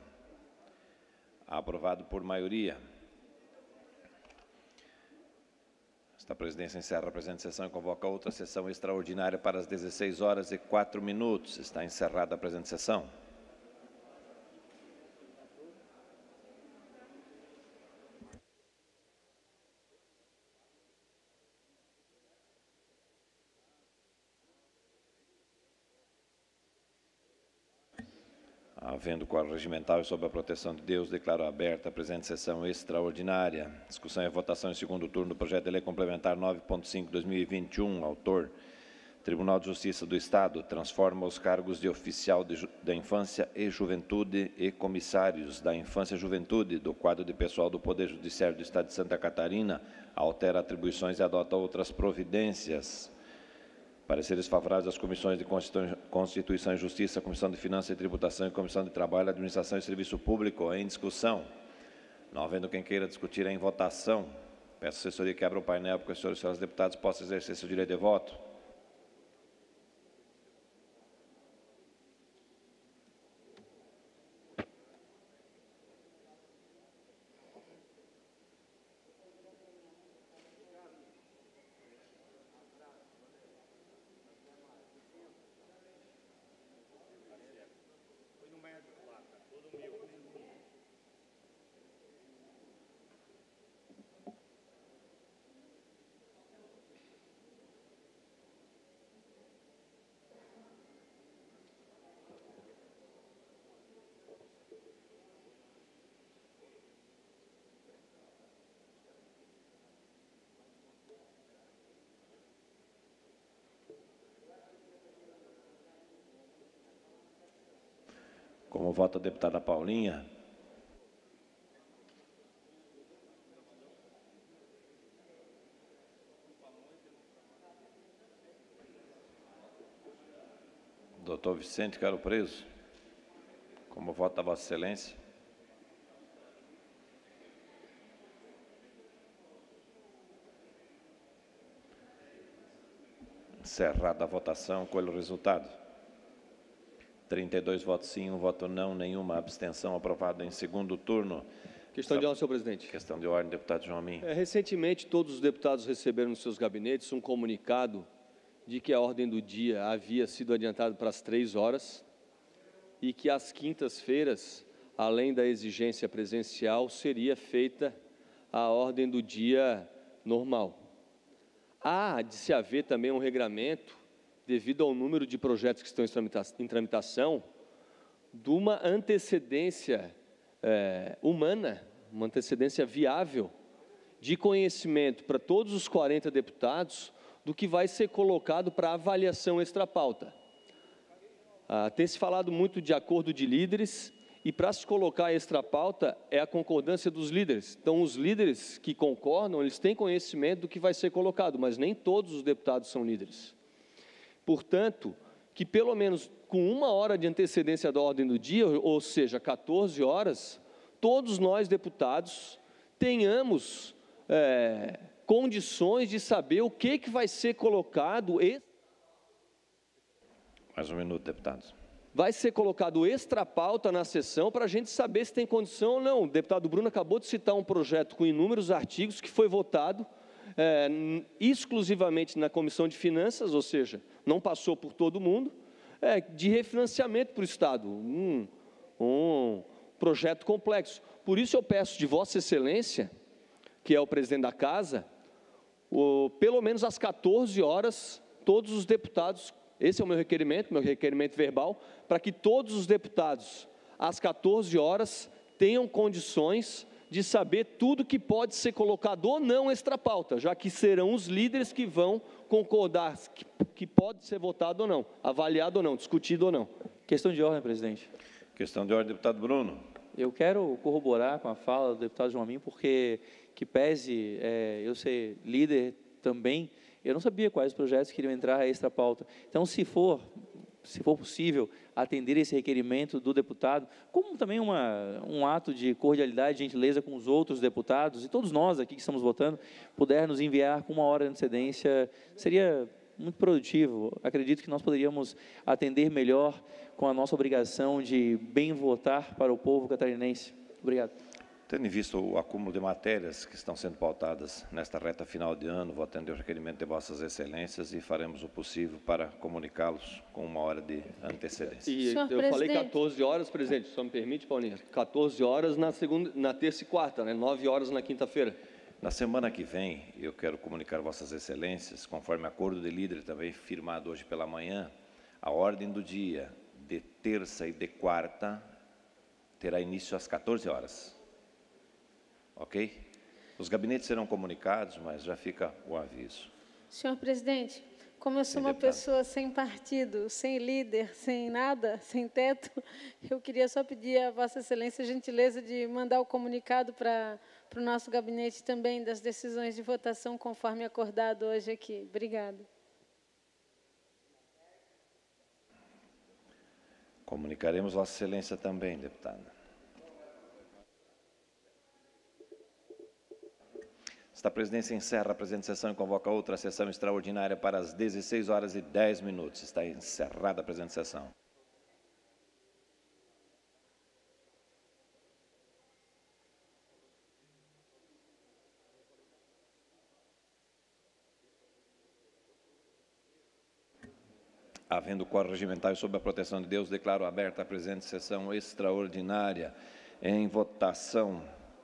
Aprovado por maioria. Esta presidência encerra a presente sessão e convoca outra sessão extraordinária para as dezesseis horas e quatro minutos. Está encerrada a presente sessão. Havendo quórum regimental e sob a proteção de Deus, declaro aberta a presente sessão extraordinária. Discussão e votação em segundo turno do projeto de lei complementar nove ponto cinco, dois mil e vinte e um. Autor, Tribunal de Justiça do Estado, transforma os cargos de oficial de, da infância e juventude e comissários da infância e juventude do quadro de pessoal do Poder Judiciário do Estado de Santa Catarina, altera atribuições e adota outras providências. Pareceres favoráveis às comissões de Constituição e Justiça, Comissão de Finanças e Tributação e Comissão de Trabalho, Administração e Serviço Público. Em discussão. Não havendo quem queira discutir em votação, peço à assessoria que abra o painel para que os senhores e senhoras deputados possam exercer seu direito de voto. Como vota a deputada Paulinha. Doutor Vicente Caro Preso. Como vota a Vossa Excelência. Encerrada a votação, colho o resultado. trinta e dois votos sim, um voto não, nenhuma abstenção. Aprovado em segundo turno. Questão de ordem, senhor presidente. Questão de ordem, deputado João Amin. É, recentemente, todos os deputados receberam nos seus gabinetes um comunicado de que a ordem do dia havia sido adiantada para as três horas e que às quintas-feiras, além da exigência presencial, seria feita a ordem do dia normal. Há de se haver também um regramento, devido ao número de projetos que estão em tramitação, de uma antecedência é, humana, uma antecedência viável, de conhecimento para todos os quarenta deputados do que vai ser colocado para avaliação extrapauta. Ah, tem se falado muito de acordo de líderes, e para se colocar a extrapauta é a concordância dos líderes. Então, os líderes que concordam, eles têm conhecimento do que vai ser colocado, mas nem todos os deputados são líderes. Portanto, que pelo menos com uma hora de antecedência da ordem do dia, ou seja, quatorze horas, todos nós, deputados, tenhamos é, condições de saber o que, que vai ser colocado. Mais um minuto, deputados. Vai ser colocado extra pauta na sessão para a gente saber se tem condição ou não. O deputado Bruno acabou de citar um projeto com inúmeros artigos que foi votado É, exclusivamente na Comissão de Finanças, ou seja, não passou por todo mundo, é, de refinanciamento para o Estado, um, um projeto complexo. Por isso eu peço de Vossa Excelência, que é o presidente da Casa, o, pelo menos às quatorze horas, todos os deputados, esse é o meu requerimento, meu requerimento verbal, para que todos os deputados, às quatorze horas, tenham condições de saber tudo que pode ser colocado ou não extra pauta, já que serão os líderes que vão concordar que, que pode ser votado ou não, avaliado ou não, discutido ou não. Questão de ordem, presidente. Questão de ordem, deputado Bruno. Eu quero corroborar com a fala do deputado João Amin, porque, que pese é, eu ser líder também, eu não sabia quais projetos queriam entrar a extra pauta. Então, se for, se for possível, atender esse requerimento do deputado, como também uma, um ato de cordialidade e gentileza com os outros deputados, e todos nós aqui que estamos votando, puder nos enviar com uma hora de antecedência, seria muito produtivo. Acredito que nós poderíamos atender melhor com a nossa obrigação de bem votar para o povo catarinense. Obrigado. Tendo em vista o acúmulo de matérias que estão sendo pautadas nesta reta final de ano, vou atender o requerimento de Vossas Excelências e faremos o possível para comunicá-los com uma hora de antecedência. E Senhor eu presidente. falei quatorze horas, presidente, só me permite, Paulinha, quatorze horas na, segunda, na terça e quarta, né? nove horas na quinta-feira. Na semana que vem, eu quero comunicar a Vossas Excelências, conforme acordo de líder também firmado hoje pela manhã, a ordem do dia de terça e de quarta terá início às quatorze horas. Ok? Os gabinetes serão comunicados, mas já fica o aviso. Senhor presidente, como eu sou uma pessoa sem partido, sem líder, sem nada, sem teto, eu queria só pedir a Vossa Excelência a gentileza de mandar o comunicado para, para o nosso gabinete também das decisões de votação, conforme acordado hoje aqui. Obrigada. Comunicaremos Vossa Excelência também, deputada. Esta presidência encerra a presente sessão e convoca outra sessão extraordinária para as dezesseis horas e dez minutos. Está encerrada a presente sessão. Havendo quórum regimental e sob a proteção de Deus, declaro aberta a presente sessão extraordinária em votação.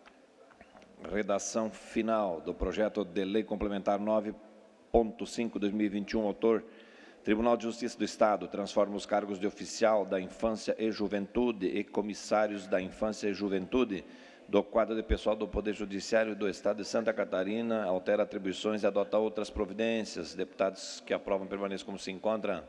Redação final do projeto de lei complementar nove ponto cinco barra dois mil e vinte e um, autor Tribunal de Justiça do Estado, transforma os cargos de oficial da infância e juventude e comissários da infância e juventude do quadro de pessoal do Poder Judiciário do Estado de Santa Catarina, altera atribuições e adota outras providências. Deputados que aprovam permaneçam como se encontram.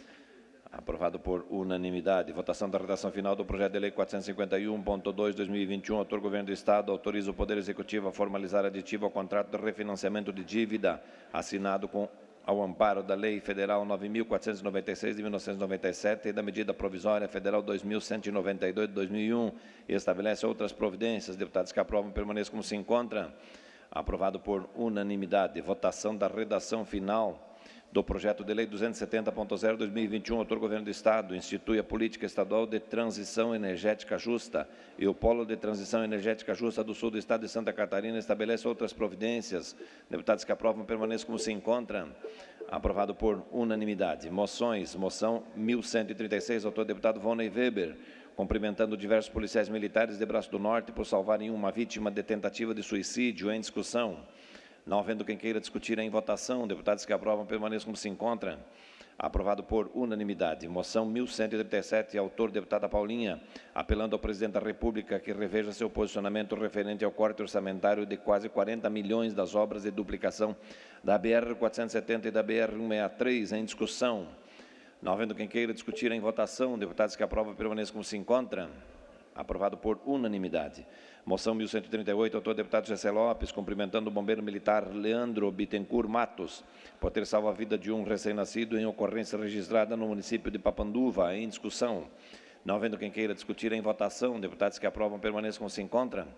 Aprovado por unanimidade. Votação da redação final do projeto de lei quatrocentos e cinquenta e um ponto dois barra dois mil e vinte e um. Autor Governo do Estado autoriza o Poder Executivo a formalizar aditivo ao contrato de refinanciamento de dívida assinado com ao amparo da Lei Federal nove mil quatrocentos e noventa e seis de mil novecentos e noventa e sete e da Medida Provisória Federal dois mil cento e noventa e dois de dois mil e um e estabelece outras providências. Deputados que aprovam permaneçam como se encontram. Aprovado por unanimidade. Votação da redação final do projeto de lei duzentos e setenta ponto zero barra dois mil e vinte e um, autor Governo do Estado, institui a política estadual de transição energética justa e o Polo de Transição Energética Justa do Sul do Estado de Santa Catarina estabelece outras providências. Deputados que aprovam permaneçam como se encontram. Aprovado por unanimidade. Moções. Moção mil cento e trinta e seis, autor deputado Voney Weber, cumprimentando diversos policiais militares de Braço do Norte por salvarem uma vítima de tentativa de suicídio. Em discussão. Não havendo quem queira discutir em votação, deputados que aprovam permaneçam como se encontram. Aprovado por unanimidade. Moção mil cento e trinta e sete, autor deputada Paulinha, apelando ao Presidente da República que reveja seu posicionamento referente ao corte orçamentário de quase quarenta milhões das obras de duplicação da B R quatrocentos e setenta e da B R cento e sessenta e três. Em discussão. Não havendo quem queira discutir em votação, deputados que aprovam permaneçam como se encontram. Aprovado por unanimidade. Moção mil cento e trinta e oito, autor deputado José Lopes, cumprimentando o bombeiro militar Leandro Bittencourt Matos, por ter salvo a vida de um recém-nascido em ocorrência registrada no município de Papanduva. Em discussão. Não havendo quem queira discutir em votação, deputados que aprovam permaneçam como se encontram.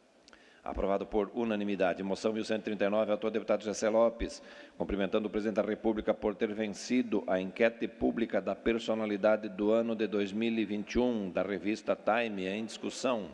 Aprovado por unanimidade. Moção mil cento e trinta e nove, autor deputado José Lopes, cumprimentando o Presidente da República por ter vencido a enquete pública da personalidade do ano de dois mil e vinte e um, da revista Time. Em discussão.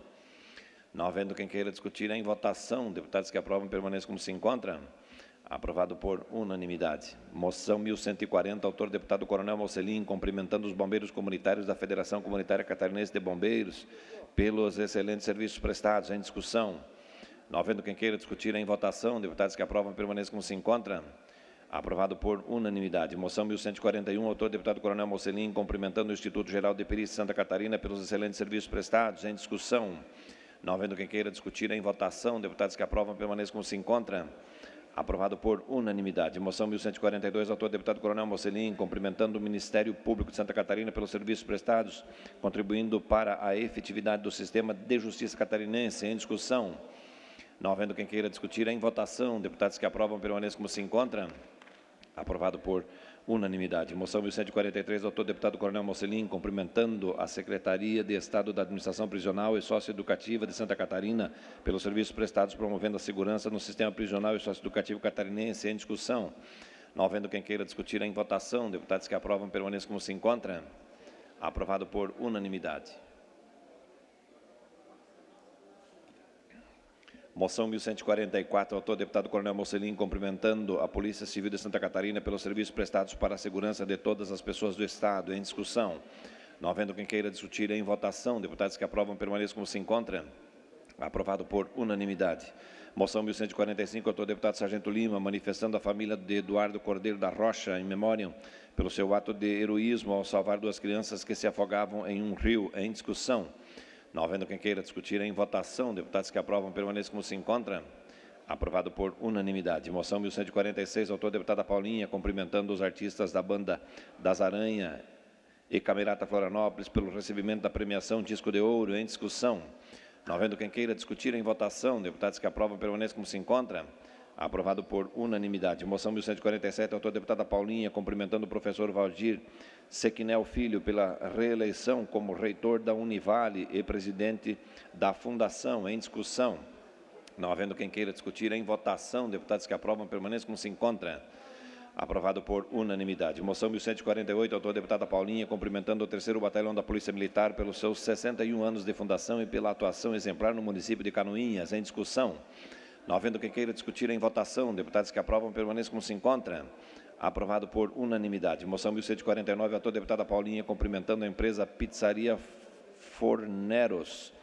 Não havendo quem queira discutir em votação, deputados que aprovam permaneçam como se encontram. Aprovado por unanimidade. Moção mil cento e quarenta, autor deputado Coronel Mocelin, cumprimentando os bombeiros comunitários da Federação Comunitária Catarinense de Bombeiros pelos excelentes serviços prestados. Em discussão. Não havendo quem queira discutir em votação, deputados que aprovam permaneçam como se encontram. Aprovado por unanimidade. Moção mil cento e quarenta e um, autor deputado Coronel Mocelin, cumprimentando o Instituto Geral de Perícia de Santa Catarina pelos excelentes serviços prestados. Em discussão. Não havendo quem queira discutir em votação, deputados que aprovam permaneçam como se encontram. Aprovado por unanimidade. Moção mil cento e quarenta e dois, autor deputado Coronel Mocelin, cumprimentando o Ministério Público de Santa Catarina pelos serviços prestados, contribuindo para a efetividade do sistema de justiça catarinense. Em discussão. Não havendo quem queira discutir em votação, deputados que aprovam permaneçam como se encontram. Aprovado por unanimidade. Moção mil cento e quarenta e três, autor deputado Coronel Mocelin, cumprimentando a Secretaria de Estado da Administração Prisional e Socioeducativa de Santa Catarina pelos serviços prestados, promovendo a segurança no sistema prisional e socioeducativo catarinense. Em discussão. Não havendo quem queira discutir em votação, deputados que aprovam permaneçam como se encontram. Aprovado por unanimidade. Moção mil cento e quarenta e quatro, autor deputado Coronel Mocelin, cumprimentando a Polícia Civil de Santa Catarina pelos serviços prestados para a segurança de todas as pessoas do Estado. Em discussão. Não havendo quem queira discutir em votação, deputados que aprovam permaneçam como se encontram. Aprovado por unanimidade. Moção mil cento e quarenta e cinco, autor deputado Sargento Lima, manifestando a família de Eduardo Cordeiro da Rocha, em memória, pelo seu ato de heroísmo ao salvar duas crianças que se afogavam em um rio. Em discussão. Não havendo quem queira discutir em votação, deputados que aprovam permaneçam como se encontram. Aprovado por unanimidade. Moção mil cento e quarenta e seis, autor deputada Paulinha, cumprimentando os artistas da banda Das Aranha e Camerata Florianópolis pelo recebimento da premiação Disco de Ouro. Em discussão. Não havendo quem queira discutir em votação, deputados que aprovam permaneçam como se encontram. Aprovado por unanimidade. Moção mil cento e quarenta e sete, autor deputada Paulinha, cumprimentando o professor Valdir Sequinel Filho pela reeleição como reitor da Univale e presidente da Fundação. Em discussão. Não havendo quem queira discutir, em votação, deputados que aprovam permaneçam como se encontra. Aprovado por unanimidade. Moção mil cento e quarenta e oito, autor deputada Paulinha, cumprimentando o terceiro Batalhão da Polícia Militar pelos seus sessenta e um anos de fundação e pela atuação exemplar no município de Canoinhas. Em discussão. Não havendo quem queira discutir, em votação, deputados que aprovam permaneçam como se encontra. Aprovado por unanimidade. Moção mil cento e quarenta e nove, autor deputada Paulinha, cumprimentando a empresa Pizzaria Forneros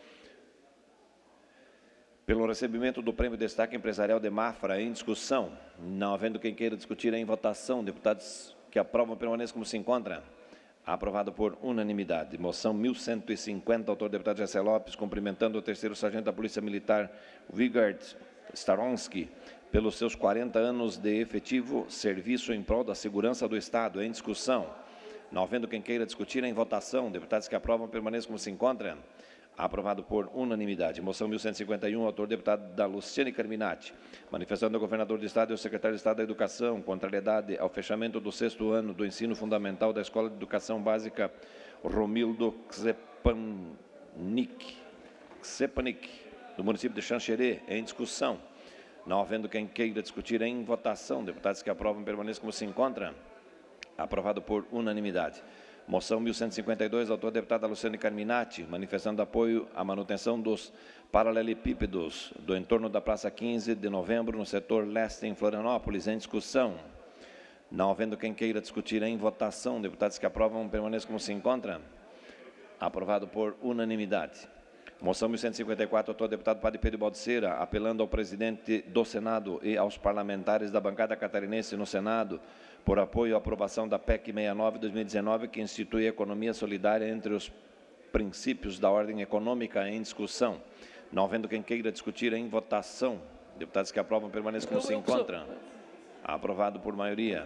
pelo recebimento do Prêmio Destaque Empresarial de Mafra. Em discussão. Não havendo quem queira discutir, em votação, deputados que aprovam permaneçam como se encontra. Aprovado por unanimidade. Moção mil cento e cinquenta, autor deputado Jessé Lopes, cumprimentando o terceiro sargento da Polícia Militar, Vigard Staronsky, pelos seus quarenta anos de efetivo serviço em prol da segurança do Estado. Em discussão. Não havendo quem queira discutir, em votação, deputados que aprovam permaneçam como se encontra. Aprovado por unanimidade. Moção mil cento e cinquenta e um, autor deputado da Luciane Carminati, manifestando ao governador do Estado e ao secretário de Estado da Educação contrariedade ao fechamento do sexto ano do ensino fundamental da Escola de Educação Básica Romildo Ksepanik, Ksepanik do município de Xanxerê. Em discussão. Não havendo quem queira discutir, em votação, deputados que aprovam permaneçam como se encontra. Aprovado por unanimidade. Moção mil cento e cinquenta e dois, autor deputada Luciane Carminati, manifestando apoio à manutenção dos paralelepípedos do entorno da Praça quinze de Novembro, no setor leste, em Florianópolis. Em discussão. Não havendo quem queira discutir, em votação, deputados que aprovam permaneçam como se encontra. Aprovado por unanimidade. Moção mil cento e cinquenta e quatro, autor deputado Padre Pedro Baldiceira, apelando ao presidente do Senado e aos parlamentares da bancada catarinense no Senado, por apoio à aprovação da P E C sessenta e nove de dois mil e dezenove, que institui a economia solidária entre os princípios da ordem econômica. Em discussão. Não havendo quem queira discutir, em votação, deputados que aprovam permaneçam como se encontram. Aprovado por maioria.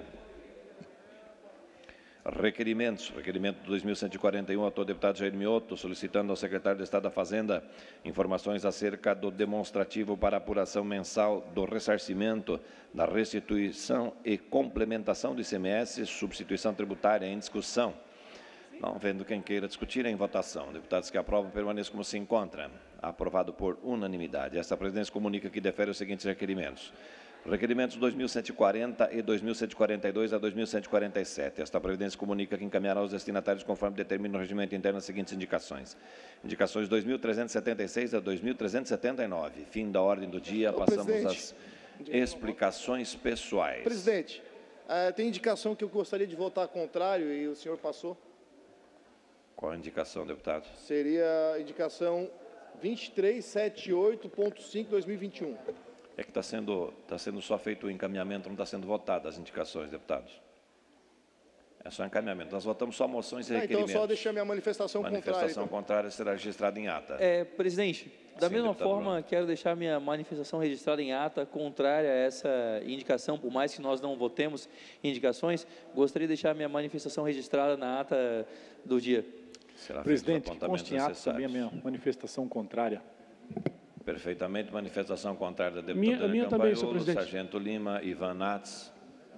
Requerimentos. Requerimento dois mil cento e quarenta e um, autor deputado Jair Mioto, solicitando ao secretário de Estado da Fazenda informações acerca do demonstrativo para apuração mensal do ressarcimento, da restituição e complementação do I C M S, substituição tributária. Em discussão. Não havendo quem queira discutir, em votação. Deputados que aprovam permaneçam como se encontra. Aprovado por unanimidade. Esta presidência comunica que defere os seguintes requerimentos. Requerimentos dois mil cento e quarenta e dois mil cento e quarenta e dois a dois mil cento e quarenta e sete. Esta Previdência comunica que encaminhará aos destinatários conforme determina o regimento interno as seguintes indicações. Indicações dois mil trezentos e setenta e seis a dois mil trezentos e setenta e nove. Fim da ordem do dia. Passamos às explicações pessoais. Presidente, uh, tem indicação que eu gostaria de votar contrário e o senhor passou? Qual a indicação, deputado? Seria a indicação vinte e três setenta e oito ponto cinco, dois mil e vinte e um. É que está sendo, está sendo só feito o encaminhamento, não está sendo votado as indicações, deputados. É só encaminhamento. Nós votamos só moções e ah, requerimentos. Então, só deixar minha manifestação, manifestação contrária. Manifestação contrária será registrada em ata. É, presidente, da Sim, mesma deputado forma, Bruno. quero deixar minha manifestação registrada em ata, contrária a essa indicação, por mais que nós não votemos indicações, gostaria de deixar minha manifestação registrada na ata do dia. Será presidente, que conste em ata também a minha manifestação contrária. Perfeitamente. Manifestação contrária da deputada Minha, minha também, senhor presidente. Sargento Lima, Ivan Nats.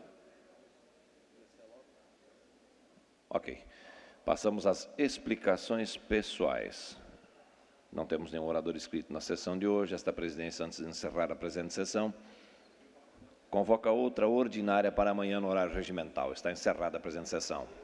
Ok. Passamos às explicações pessoais. Não temos nenhum orador inscrito na sessão de hoje. Esta presidência, antes de encerrar a presente sessão, convoca outra ordinária para amanhã no horário regimental. Está encerrada a presente sessão.